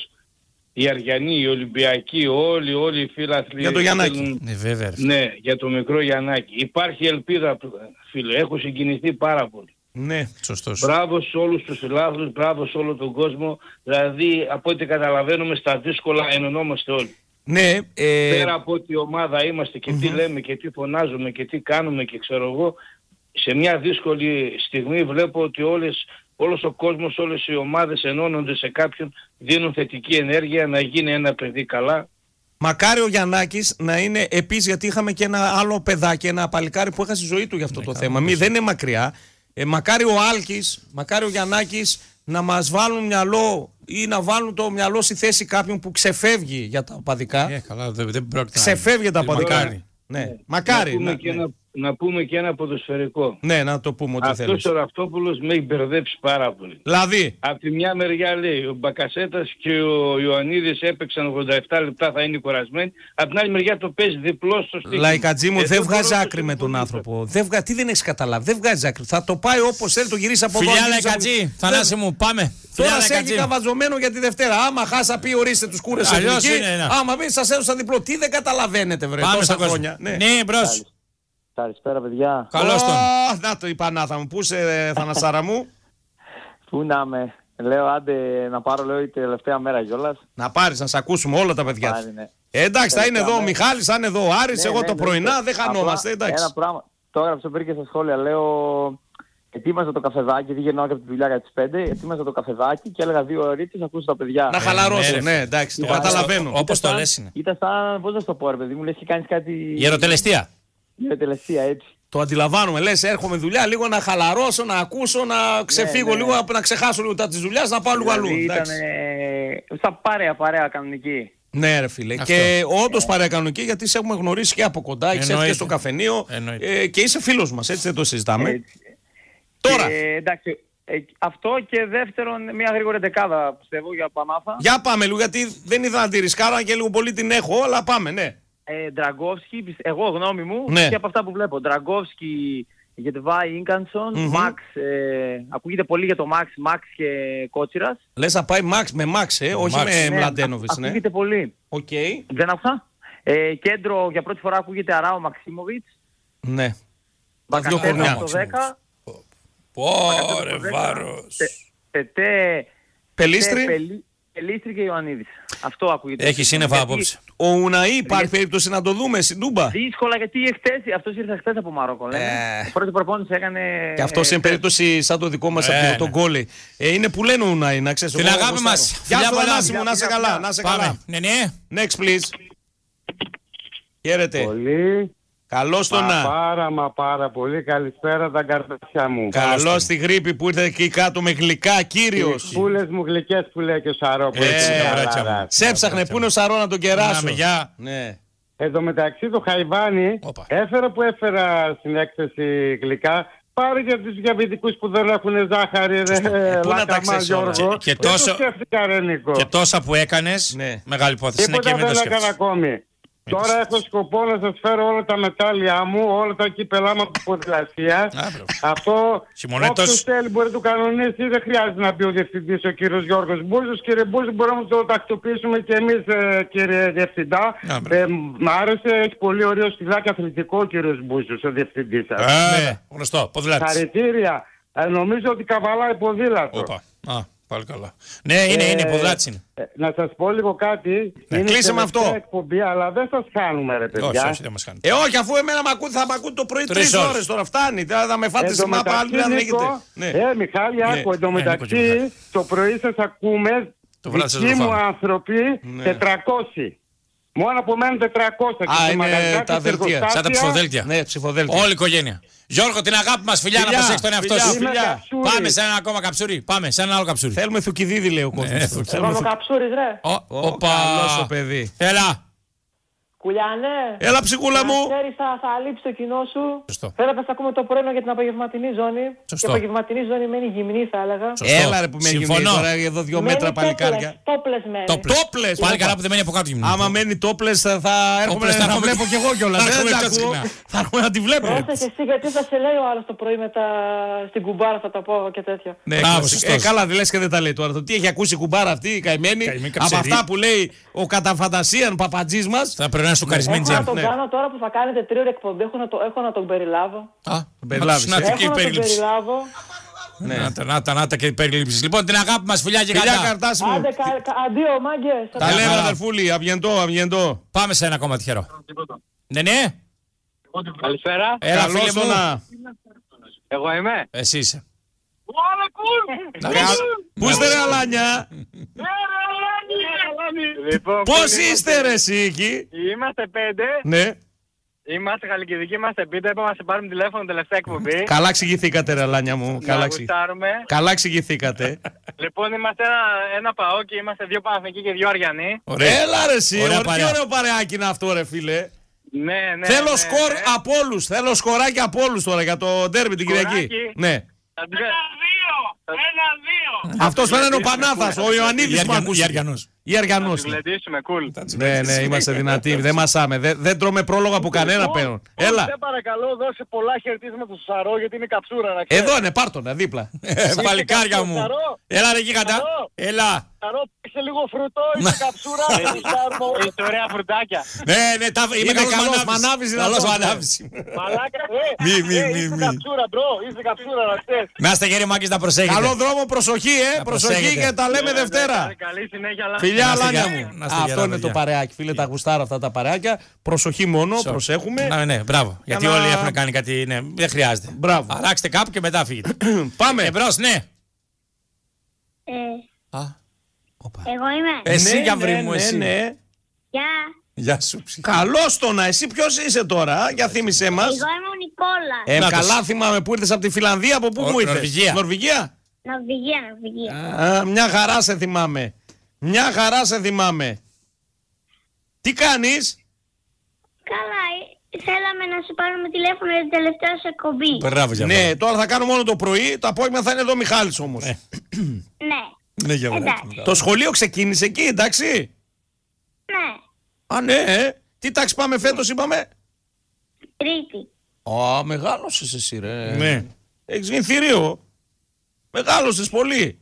Οι Αριανοί, οι Ολυμπιακοί, όλοι, όλοι οι φίλαθλοι. Για το Γιαννάκη. Θέλουν... Ναι, βέβαια. Ναι, για το μικρό Γιαννάκη. Υπάρχει ελπίδα, φίλε. Έχω συγκινηθεί πάρα πολύ. Ναι, σωστός. Μπράβο σε όλους τους φιλάθλους, μπράβο σε όλο τον κόσμο. Δηλαδή, από ό,τι καταλαβαίνουμε, στα δύσκολα ενωνόμαστε όλοι. Ναι, ε... πέρα από ό,τι ομάδα είμαστε και mm-hmm. τι λέμε και τι φωνάζουμε και τι κάνουμε και ξέρω εγώ, σε μια δύσκολη στιγμή βλέπω ότι όλες, όλος ο κόσμος, όλες οι ομάδες ενώνονται σε κάποιον, δίνουν θετική ενέργεια να γίνει ένα παιδί καλά. Μακάρι ο Γιαννάκης να είναι επίσης, γιατί είχαμε και ένα άλλο παιδάκι, ένα παλικάρι που έχασε τη ζωή του για αυτό ναι, το θέμα. Μη, δεν είναι μακριά. Ε, μακάρι ο Άλκης, μακάρι ο Γιαννάκης να μας βάλουν μυαλό ή να βάλουν το μυαλό στη θέση κάποιον που ξεφεύγει για τα παδικά. Ε, καλά, δεν, δεν πρόκειται ξεφεύγει για τα παδικά. Μακάρι. Ναι. Ναι. Μακάρι. Να πούμε, ναι, και ναι. Ένα, να πούμε και ένα ποδοσφαιρικό. Ναι, να το πούμε ό,τι θέλεις. Αυτός ο Ραυτόπουλος με έχει μπερδέψει πάρα πολύ. Δηλαδή. Από τη μια μεριά λέει ο Μπακασέτας και ο Ιωαννίδης έπαιξαν ογδόντα επτά λεπτά, θα είναι κουρασμένοι. Από την άλλη μεριά το παίζει διπλό στο στίχημα. Λαϊκατζή μου, ε, δεν βγάζει άκρη με τον άνθρωπο. Δεν βγα... Τι δεν έχεις καταλάβει, δεν βγάζει άκρη. Θα το πάει όπως θέλει, το γυρίσει από εδώ. Φιλιά Λαϊκατζή, Θανάση μου, πάμε. Τώρα σε έχει καβαζωμένο για τη Δευτέρα. Άμα χάσα πει ορίστε τους κούρες εθνική. Άμα πει σας έδωσα διπλό. Τι δεν καταλαβαίνετε, βρε. Τόσα χρόνια. Ναι, μπρος. Καλησπέρα, παιδιά. Καλώς τον. Oh, να το η Πανάθα μου. Πού είσαι, Θανασάρα μου? Πού να είμαι. Λέω, άντε να πάρω, λέω, η τελευταία μέρα κιόλας. Να πάρεις, να σε ακούσουμε όλα τα παιδιά. Πάρει, ναι. ε, εντάξει, θα είναι εδώ ο Μιχάλης, θα είναι εδώ ο Άρης, ναι, εγώ ναι, το ναι, πρωινά, ναι, δεν χανόμαστε. Εντάξει. Ένα πράγμα. Το έγραψα πριν και στα σχόλια. Λέω, ετοίμαζα το καφεδάκι, γιατί γεννάω από τη δουλειά για τις πέντε. Ετοίμαζα το καφεδάκι και έλεγα δύο ώρες να ακούσω τα παιδιά. Να χαλαρώσω, ναι, εντάξει, το καταλαβαίνω. Όπως το λες είναι. Ήταν σαν, πώς να το πω, ρε παιδί μου, λες και κάνεις κάτι. Γεροτελεστία. Γεροτελεστία, έτσι. Το αντιλαμβάνομαι, λες, έρχομαι δουλειά, λίγο να χαλαρώσω, να ακούσω, να ξεφύγω, ναι, ναι. λίγο, να ξεχάσω λίγο τα της δουλειάς, να πάω λίγο αλλού. Ήταν σαν παρέα, παρέα κανονική. Ναι, ρε φίλε. Αυτό. Και όντως παρέα κανονική, γιατί σε έχουμε γνωρίσει και από κοντά, έχεις έρθει και στο καφενείο ε, και είσαι φίλος μας, έτσι δεν το συζητάμε. Έτσι. Τώρα. Και, εντάξει, ε, αυτό και δεύτερον, μια γρήγορη δεκάδα πιστεύω για Πανάθα. Για πάμε λίγο, γιατί δεν είδα να τη ρισκάρω και λίγο πολύ την έχω, αλλά πάμε, ναι. Ντραγκόφσκι, εγώ γνώμη μου, ναι. και από αυτά που βλέπω. Ντραγκόφσκι, Γετβάη, Ίνκανσον, mm-hmm. Μαξ, ε, ακούγεται πολύ για το Μαξ, Μαξ και Κότσιρας. Λες να πάει Μαξ με Μαξ, ε, όχι Max. με ναι, Μλαντένοβιτς, ναι. Ακούγεται πολύ. Okay. Δεν άκουσα. Ε, κέντρο για πρώτη φορά ακούγεται Αράο Μαξίμοβιτς. Ναι. Τα δύο κορνιά. Το δέκα. Πόρε βάρος. Πελίστρη. Πελίστρη και Ιωαννίδης. Αυτό ακούγεται. Έχει σύννεφα απόψε. Ο Ουναή υπάρχει περίπτωση να το δούμε στην Τούμπα. Δύσκολα, γιατί εχθές, αυτός ήρθε χθες από Μαρόκο. Ε... Πρώτη προπόνηση έκανε. Και αυτό είναι περίπτωση σαν το δικό μας ε, από τον Γκόλι. Ε, είναι που λένε ο Ουναή, να ξέρεις. Την αγάπη μας. Γεια σου, Ανάση μου, να είσαι καλά. Να είσαι καλά. Ναι, ναι. Next, please. Χαίρετε. Πολύ. Καλώς τον να. Πάρα μα πάρα πολύ. Καλησπέρα τα καρδάσια μου. Καλώς στη γρήπη που ήρθε εκεί κάτω με γλυκά, κύριος. Οι πούλες μου γλυκές που λέει και ο Σαρό. Έτσι, ε, σε έψαχνε, πού είναι ο Σαρό να τον κεράσω. Ναι. Εν τω μεταξύ το Χαϊβάνι έφερα που έφερα στην έκθεση γλυκά. Πάρε για τους διαβητικούς που δεν έχουν ζάχαρη, ρε, πού να τα ξέρεις όλα. Και, και, τόσο, και τόσα που έκανες, ναι. Μεγάλη υπόθεση. Τίποτα δεν έκανα ακόμη. Τώρα έχω σκοπό να σας φέρω όλα τα μετάλλια μου, όλα τα κύπελά μου από ποδηλασία. Αυτό όποιος θέλει μπορεί να το κανονίσει, δεν χρειάζεται να πει ο διευθυντής ο κύριος Γιώργος Μπούζος. Κύριε Μπούζο, μπορούμε να το τακτοποιήσουμε και εμείς, κύριε Διευθυντά. Ε, μ' άρεσε, έχει πολύ ωραίο στυλάκι αθλητικό ο κύριος Μπούζος, ο διευθυντής σας. Ναι, γνωστό, ποδηλάτης. Χαρητήρια. Ε, νομίζω ότι καβαλάει ποδήλατο. Όπα. Α. Πάλι καλά. Ναι, είναι, ε, είναι ποδάτσι. Ε, να σας πω λίγο κάτι. Ναι, κλείσε με αυτό. Εκπομπή, αλλά δεν σας κάνουμε, ρε παιδιά. Όχι, όχι, δεν μας κάνετε. Ε, όχι, αφού εμένα μ' ακούτε, θα μ' ακούτε το πρωί τρεις ώρες τώρα. Φτάνει. Θα με φάτε σε μάπα, άλλη δεν έχετε. Ναι. Ε, Μιχάλη, άκου, εντωμεταξύ, το πρωί σας ακούμε. Δικοί μου άνθρωποι, τετρακόσιοι. Μόνο από μένα τετρακόσια. Α, είναι τα δελτία. Σαν τα ψηφοδέλτια. Ναι, ψηφοδέλτια. Όλη η οικογένεια. Γιώργο, την αγάπη μας, φιλιά, φιλιά να προσέξει τον εαυτό σου. Πάμε σε ένα ακόμα καψούρι. Πάμε σε ένα άλλο καψούρι. Θέλουμε Θουκυδίδη, λέει ο κόσμος. Θέλουμε καψούρι, ρε. Οπα, καλό παιδί. Έλα. Κουλιάνε. Έλα, ψυχούλα μου. Ξέρεις, θα, θα λείψει το κοινό σου. Σωστό. Θέλω να ακούμε το πρωινό για την απογευματινή ζώνη. Σωστό. Και η απογευματινή ζώνη μένει γυμνή, θα έλεγα. Σωστό. Έλα, ρε που μένει γυμνή. Τώρα εδώ δύο μένει μέτρα παλικάρια. Τόπλες μένει. Τόπλες. Πάλι καλά που δεν μένει από κάτω γυμνή. Άμα μένει τόπλες θα έρχομαι να βλέπω κι εγώ κιόλας. Θα έρχομαι να τη βλέπω. Πρόσεχε εσύ, γιατί θα σε λέει ο άλλος το πρωί μετά στην κουμπάρα, θα τα πω και τέτοια. Ναι, καλά, δεν λες και δεν τα λέει τώρα. Τι έχει ακούσει η κουμπάρα αυτή, η καημένη. Από αυτά που λέει ο καταφαντασίαν παπατζής μας. Θα πρέπει να είναι σοκαρισμένη τζέμ. Θα τον κάνω τώρα που θα κάνετε τρίωρη εκπομπή, έχω να, το, έχω να τον περιλάβω. Α, τον περιλάβεις. Να έχω να τον περιλάβω. Ναι. Νάτα, νάτα, νάτα και οι περιλήψεις. Λοιπόν, την αγάπη μας, φιλιά και φιλιά, καλά. Καρτάση μου. Άντε, κα, κα, αντίο, μάγκες. Τα λέμε, αδερφούλη, αυγεντό, αυγεντό. Πάμε σε ένα ακόμα τυχερό. Ναι, ναι. Καλησπέρα. Έλα, φίλε μου. Εγώ είμαι. Εσύ είσαι. Πού είστε, ρε Αλάνια? Πώς είστε, ρε εσύ εκεί? Είμαστε πέντε. Ναι. Είμαστε Χαλκιδικοί, είμαστε πέντε. Είπαμε να σε πάρουμε τηλέφωνο τελευταία εκπομπή. Καλά εξηγηθήκατε, ρε Αλάνια μου. Καλά, Καλά εξηγηθήκατε. Λοιπόν, είμαστε ένα, ένα παόκι, είμαστε δύο Παναθηνικοί και δύο Αριανοί. Έλα, ρε εσύ. Τι ωραίο παρεάκι είναι αυτό, ρε φίλε. Ναι, ναι. Θέλω ναι, σκορ ναι. από όλους. Θέλω σκοράκι από όλους τώρα για το ντέρμπι την Κυριακή. Ναι. Ένα-δύο! Ένα-δύο! Αυτός φαίνεται ο Πανάθας, ο Ιωαννίδης που ακούσει. Ή Αργανός. Να γλεντήσουμε, cool. Ναι, ναι, είμαστε δυνατοί. Δεν μασάμε. Δεν, δεν τρώμε πρόλογο από κανένα πέραν. Έλα. Σε παρακαλώ, δώσε πολλά χαιρετίσματα στο Σαρό γιατί είναι καψούρα. Να Εδώ είναι, πάρτονα, δίπλα. Παλικάρια μου. Έλα, ρε γίγαντα. Έλα. Σαρό, είσαι λίγο φρούτο, είσαι καψούρα. Είσαι ωραία φρουτάκια. Ναι, ναι, είμαι καλός μανάβης. Καλός μανάβης. Μαλάκα, μη, μη, μη. Είσαι καψούρα, μπρο. Είσαι καψούρα, να ξέρεις. Να είστε γέροι μάγκες να προσέχετε. Καλό δρόμο, προσοχή, ε. Προσοχή και τα λέμε Δευτέρα. Καλή συνέχεια, φιλιά, Αλάνια μου. Αυτό είναι το παρεάκι. Φίλε, τα γουστάρω αυτά τα παρεάκια. Προσοχή μόνο, προσέχουμε. Ναι, ναι, μπράβο. Γιατί όλοι έχουν κάνει κάτι. Δεν χρειάζεται. Μπράβο. Αλλάξτε κάπου και μετά φύγετε. Πάμε. Εμπρός, ναι. Εγώ είμαι. Εσύ, Γαβρί μου, εσύ. Γεια. Γεια σου. Καλώς το να. Εσύ ποιος είσαι τώρα, για θύμισέ μας. Εγώ είμαι ο Νικόλας. Ε, καλά θυμάμαι που ήρθες από τη Φιλανδία, από πού μου ήρθες? Νορβηγία. Νορβηγία. Νορβηγία, Νορβηγία. Α, μια χαρά σε θυμάμαι. Μια χαρά σε θυμάμαι. Τι κάνεις? Καλά, θέλαμε να σου πάρουμε τηλέφωνο για την τελευταία σου εκπομπή. Μπράβο, για ναι, τώρα θα κάνω μόνο το πρωί, το απόγευμα θα είναι εδώ ο Μιχάλης όμως. Ναι. Ναι, για το σχολείο ξεκίνησε εκεί, εντάξει? Ναι. Α, ναι, ε. Τι τάξη πάμε φέτος, είπαμε? Τρίτη. Α, μεγάλωσες εσύ, ρε. Ναι. Έχεις γίνει θηρίο. Μεγάλωσες πολύ.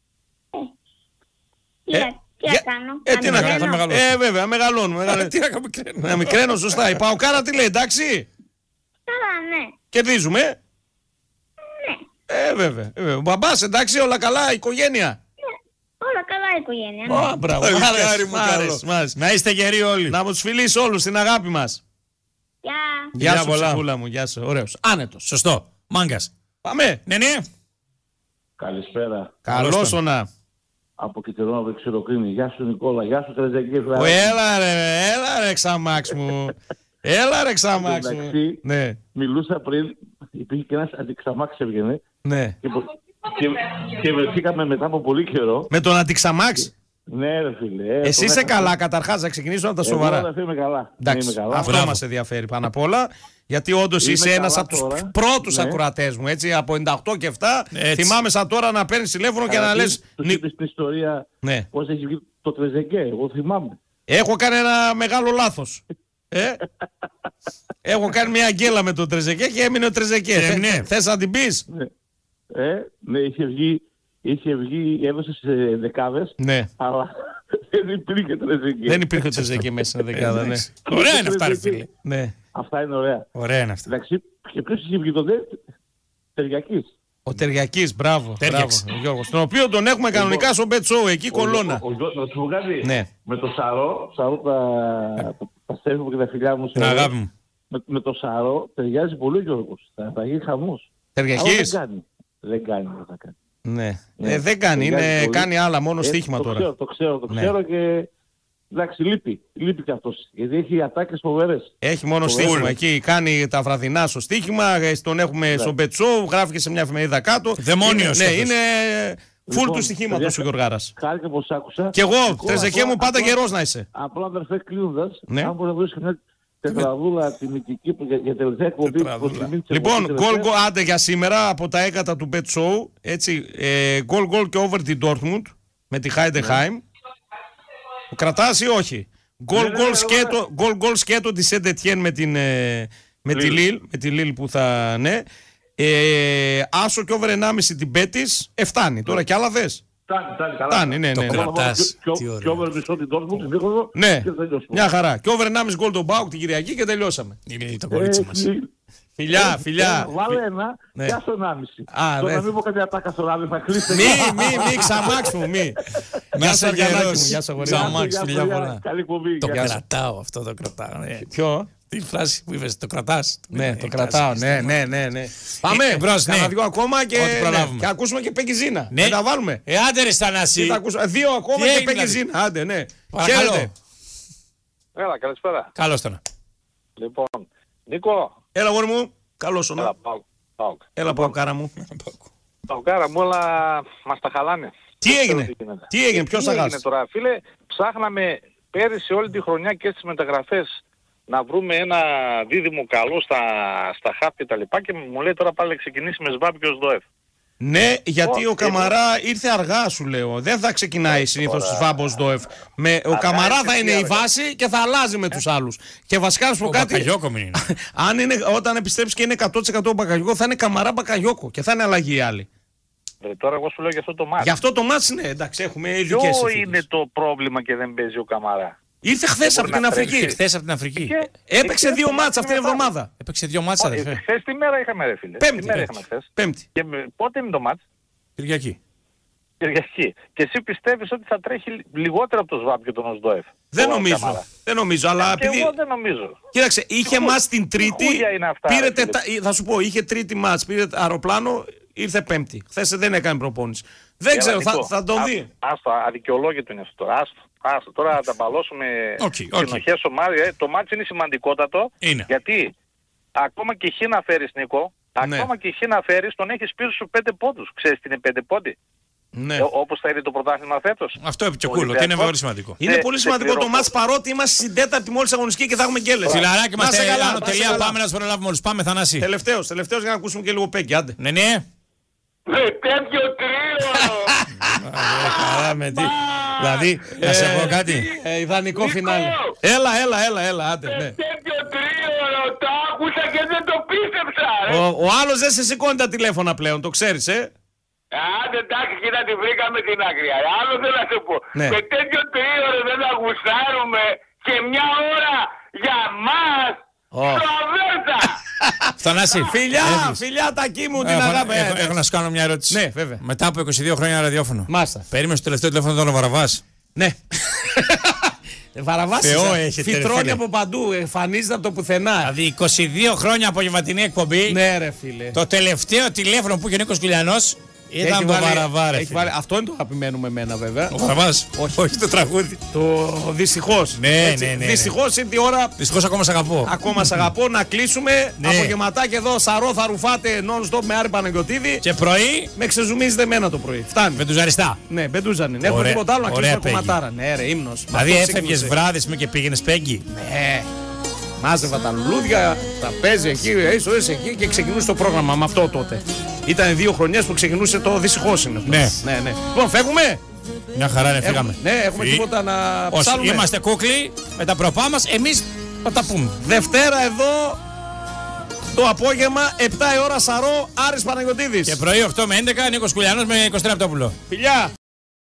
Ε, ε, τι να κάνω. Ε, τι να κάνω. Ε, βέβαια, μεγαλώνουμε. Τι να κάνω, μικραίνω. Να μικραίνω, σωστά. Η Παοκάρα τι λέει, εντάξει? Καλά, ναι. Κερδίζουμε. Ναι. Ε, βέβαια. Ο μπαμπάς, εντάξει, όλα καλά, η οικογένεια. Ναι, όλα καλά η οικογένεια. Ναι. Μπράβο, άρεσε. Να είστε γεροί όλοι. Να μου τους φιλείς όλους, την αγάπη μας. Γεια. Γεια σου, ψυχούλα μου, γεια σου. Ωραίος. Άνετος. Σωστό. Μάγκας. Πάμε. Ναι, ναι. Καλησπέρα. Καλώς όνα. Από Κιτερώνα από Ξηροκρίνη. Γεια σου Νικόλα, γεια σου Τρεζεκή. Έλα ρε, έλα ρε ξαμάξ μου. Έλα ρε ξαμάξ μου. Ναι. Μιλούσα πριν, υπήρχε και ένας αντιξαμάξ έβγαινε. Ναι. Και, και, και βρεθήκαμε μετά από πολύ καιρό. Με τον αντιξαμάξ. Ναι ρε φίλε. Ε, εσύ είσαι καλά καταρχάς, να ξεκινήσουμε από τα σοβαρά. Εγώ είμαι καλά. Εντάξει, είμαι καλά. Αυτό μας ενδιαφέρει πάνω απ' όλα. Γιατί όντως είσαι ένας από τους τώρα. πρώτους ναι. ακροατές μου, έτσι, από ενενήντα οκτώ και επτά. Έτσι. Θυμάμαι σαν τώρα να παίρνεις τηλέφωνο και να λες... Τους είπες την ιστορία ναι. πώς έχει βγει το Τρεζεκέ, εγώ θυμάμαι. Έχω κάνει ένα μεγάλο λάθος. ε? Έχω κάνει μια αγγέλα με το Τρεζεκέ και έμεινε ο Τρεζεκέ. Ε, ναι. Θες να την πεις? Ναι, ε, ναι είχε βγει, είχε βγει, έδωσε σε δεκάδες, ναι. αλλά δεν υπήρχε Τρεζεκέ. Δεν υπήρχε Τρεζεκέ μέσα στην δεκάδα, ναι. Ωραία είναι αυτά ρε φίλε. Ναι. Αυτά είναι ωραία. Ωραία είναι αυτά. Εντάξει, και ποιος είχε βγει τότε, Τεριακής. Ο Τεριακής, μπράβο. Τέριαξ. Ο Γιώργος. Τον οποίο τον έχουμε κανονικά εγώ, στο Bet Show, εκεί ο, κολόνα. Ο, ο, ο, ο, σου βγάζει ναι. με το Σαρό, Σαρό τα, τα στέλνει μου και τα φιλιά μου. Την αγάπη μου. Με, με το Σαρό ταιριάζει πολύ ο Γιώργος. Θα, θα γίνει χαμός. Τεριακής. Δεν κάνει. Δεν κάνει, δεν θα κάνει. Ναι. ναι. Ε, δεν κάνει, είναι, κάνει άλλα, μόνο ε, στοίχημα το τώρα. Ξέρω, το ξέρω, το ναι. ξέρω και Εντάξει, λείπει. Λείπει και αυτός. Γιατί έχει ατάκες φοβερές. Έχει μόνο στοίχημα. Εκεί κάνει τα βραδινά στο στοίχημα. Τον έχουμε στο Μπετσό. Γράφει και σε μια εφημερίδα κάτω. Δαιμόνιος. Ναι, είναι φουλ του στοιχήματος ο Γιωργάρας. Χάρηκα πως άκουσα. Κι εγώ, Τρεζεκέ μου, πάντα γερός να είσαι. Απλά αδερφέ κλείνοντας, Ναι. αν μπορεί να βρεις μια τετραδούλα τιμητική που για, για τελευταία εκπομπή. Λοιπόν, γκολ γκολ άντε για σήμερα από τα έκατα του Bet Show. Έτσι, γκολ γκολ και over την Dortmund με τη Heidenheim. Το κρατάς ή όχι? Γκολ γκολ σκέτο, γκολ γκολ σκέτο τη Saint Etienne με την ε, με τη Lille, με τη Lille που θα, ναι. Ε, άσο και over ενάμιση την Betis, εφτάνει. Τώρα κι άλλα θες? Φτάνει, ναι, ναι. Το κρατάς. Και over μισό την Dortmund, δίχοδο. Ναι, μια χαρά. Και over ενάμιση γκολ τον Μπάουκ την Κυριακή και τελειώσαμε. Είναι το κορίτσι μας. Φιλιά, φιλιά. Βάλε ένα, Ναι. και στο ενάμιση. Α, Τώρα ναι. μην πω κάτι ατάκα στο ράδι, θα κλείσει. Μη, μη, μη, ξαμάξ μου, μη. Να σε γερός. Γεια σου, αγόρι μου. Ξαμάξ, φιλιά πολλά. Καλή εκπομπή. Το Γεια σας. κρατάω αυτό, το κρατάω. ναι. Ποιο? Τι φράση που είπες, το κρατάς. Ναι, το κρατάω, ναι, ναι, ναι, ναι. Πάμε, εμπρός, ναι. κάνα δυο ακόμα και, Ό,τι προλάβουμε. ναι, και ακούσουμε και Πεκιζίνα. Ναι. Δεν τα βάλουμε. Ε, άντε ρε Στανάση. Τι θα ακούσουμε? Δύο ακόμα Τι και έγινε, Πεκιζίνα. Άντε, ναι. Παρακαλώ. Χαίρετε. Έλα, καλησπέρα. Καλώς τον. Λοιπόν, Νίκο. Έλα, αγόρι μου. Καλώς όνο. Έλα, πάω. πάω. Έλα, Παοκάρα μου. Παοκάρα μου, όλα μας τα χαλάνε. Τι έγινε? Τι γίνεται. Τι έγινε, ποιος Τι θα έγινε χάσει? τώρα, φίλε, ψάχναμε πέρυσι όλη τη χρονιά και στις μεταγραφές να βρούμε ένα δίδυμο καλό στα, στα χαφ και τα λοιπά και μου λέει τώρα πάλι ξεκινήσει με Σβάμπ και ο Σδοεφ. Ναι, γιατί Ω, ο Καμαρά ήρθε αργά, σου λέω. Δεν θα ξεκινάει συνήθως του Σβάμπος Ντόεφ. Με, ο Καμαρά ήρθε θα είναι και η αργά. βάση και θα αλλάζει με τους άλλους. Και βασικά να σου πω Ο κάτι. Μπακαγιόκο μην είναι. Αν είναι, όταν επιστρέψει και είναι εκατό τοις εκατό ο Μπακαγιόκο, θα είναι Καμαρά Μπακαγιόκο και θα είναι αλλαγή η άλλη. Ε, τώρα εγώ σου λέω για αυτό το μάτι. Γι' αυτό το μάτς είναι, εντάξει, έχουμε Ποιο ειδικές συνθήκες. είναι το πρόβλημα και δεν παίζει ο Καμαρά? Ήρθε χθες από μπορεί την να Αφρική. τρέξει. Χθες από την Αφρική. Και- Έπαιξε και δύο χθες μάτς αυτή την μετά. εβδομάδα. Έπαιξε δύο μάτσα, αδερφέ. Χθες τη μέρα είχαμε ρε φίλε. Πέμπτη, Τη μέρα πέμπτη. είχαμε χθες. Πέμπτη. Και με- πότε είναι το μάτς? Κυριακή. Κυριακή. Και εσύ πιστεύεις ότι θα τρέχει λιγότερο από το Σβάμπ και τον Οσδοεφ? Δεν Ο νομίζω. Καμαρά. Δεν νομίζω, αλλά Και επειδή. εγώ δεν νομίζω. Κοίταξε, είχε Τι μάτς χου- την Τρίτη. τι χούλια είναι αυτά, Πήρε ρε τετα... φίλε. Θα σου πω, είχε Τρίτη μάτς, πήρε αεροπλάνο, ήρθε Πέμπτη. Χθες δεν έκανε προπόνηση. Δεν Έλα, ξέρω, θα, Νικό, θα τον άστο, δει. Άστο, αδικαιολόγητο είναι αυτό τώρα. Άστο, άστο. Τώρα θα τα μπαλώσουμε Οκ, okay, οκ. συνοχές ομάδες. Ε, το μάτς είναι σημαντικότατο. Είναι. Γιατί ακόμα και χ να φέρεις, Νίκο, Ναι. ακόμα και χ να φέρεις, τον έχεις πίσω σου πέντε πόντους. Ξέρεις τι είναι πέντε πόντοι? Ναι. Ε, όπως θα είναι το πρωτάθλημα φέτος. Αυτό είπε και ο Ο Κούλο, ότι είναι Ολυμπιακός. πολύ σημαντικό. Είναι Ναι, πολύ σε σημαντικό το πληρώνω. μάτς παρότι είμαστε στην τέταρτη μόλις αγωνιστική και θα έχουμε γκέλες. Φιλαράκι μας, Να σε καλά, άνω να σε τελεία, καλά. πάμε να τους προλάβουμε όλους. Πάμε, Θανάση. Τελευταίος, τελευταίος για να ακούσουμε και λίγο Πέκι, άντε. Ναι, ναι. Με τέτοιο τρίο! Καλά με τι. Δηλαδή, να σε πω κάτι. Ε, ιδανικό φινάλι. Έλα, έλα, έλα, έλα, άντε, ναι. Τέτοιο τρίο, το άκουσα και δεν το πίστεψα, ρε! Ο, ο άλλος δεν σε σηκώνει τα τηλέφωνα πλέον, το ξέρεις, ε. Άντε εντάξει, κοίτα τη βρήκαμε την άκρη. Άλλο θέλω να σου πω. Ναι. Με τέτοιο τρίο ρε, δεν τα γουστάρουμε και μια ώρα για μας. Ω. Στο Αβέρτα. Θανάση. Φιλιά, Έφυγες. φιλιά τακί μου, την Έχω- αγάπη. έχω- ε, Έχω να σου κάνω μια ερώτηση. Ναι, βέβαια. Μετά από είκοσι δύο χρόνια ραδιόφωνο. Μάστα. Περίμενε στο τελευταίο τηλέφωνο τον Βαραβάς. Ναι. Βαραβάσης, Θεό ε. έχετε, ρε Φυτρώνει φίλε. από παντού, εμφανίζεται από το πουθενά. Δηλαδή είκοσι δύο χρόνια απογευματινή εκπομπή. Ναι, ρε φίλε. Το τελευταίο τηλέφωνο που είχε ο Νίκος Κουλιανός ήταν Έχει το βάλει- Βαραβά, ρε έχει φίλε. βάλει- Αυτό είναι το αγαπημένο με μένα, βέβαια. Ο Βαραβάς. Όχι. Όχι το τραγούδι. Το δυστυχώς. Ναι, Έτσι, ναι, ναι, ναι. Δυστυχώς είναι η ώρα. Δυστυχώς ακόμα σ' αγαπώ. Ακόμα σ' αγαπώ να κλείσουμε. Ναι. Απογευματάκι εδώ, σαρό θα ρουφάτε non-stop με Άρη Παναγιωτήδη. Και πρωί Με ξεζουμίζετε εμένα το πρωί. Φτάνει. με τους αριστά. Ναι, μπεντούζανε. Έχουμε Ωραία, τίποτα άλλο να ωραία, κλείσουμε Πέγγι. κομματάρα. Ναι, ρε, ύμνος. Δηλαδή Αυτό έφευγες ξεκίνησε. βράδυ με και πήγαινες Πέγγι. Ναι. Μάζευα τα λουλούδια, τα παίζει εκεί, έσοδες εκεί και ξεκινούσε το πρόγραμμα με αυτό τότε. Ήταν δύο χρονιές που ξεκινούσε το δυστυχώς είναι αυτό. Ναι. ναι, ναι. Λοιπόν, φεύγουμε. Μια χαρά, ναι, φύγαμε. Έχουμε, ναι, έχουμε Φύ- τίποτα να Όχι, ψάλουμε. είμαστε κούκλοι με τα προπά μας, εμείς θα τα πούμε. Δευτέρα εδώ το απόγευμα, επτά η ώρα σαρό, Άρης Παναγιωτήδης. Και πρωί οκτώ με έντεκα, Νίκος Κουλιανός με Κωνσταντίνο Πτόπουλο. Φιλιά!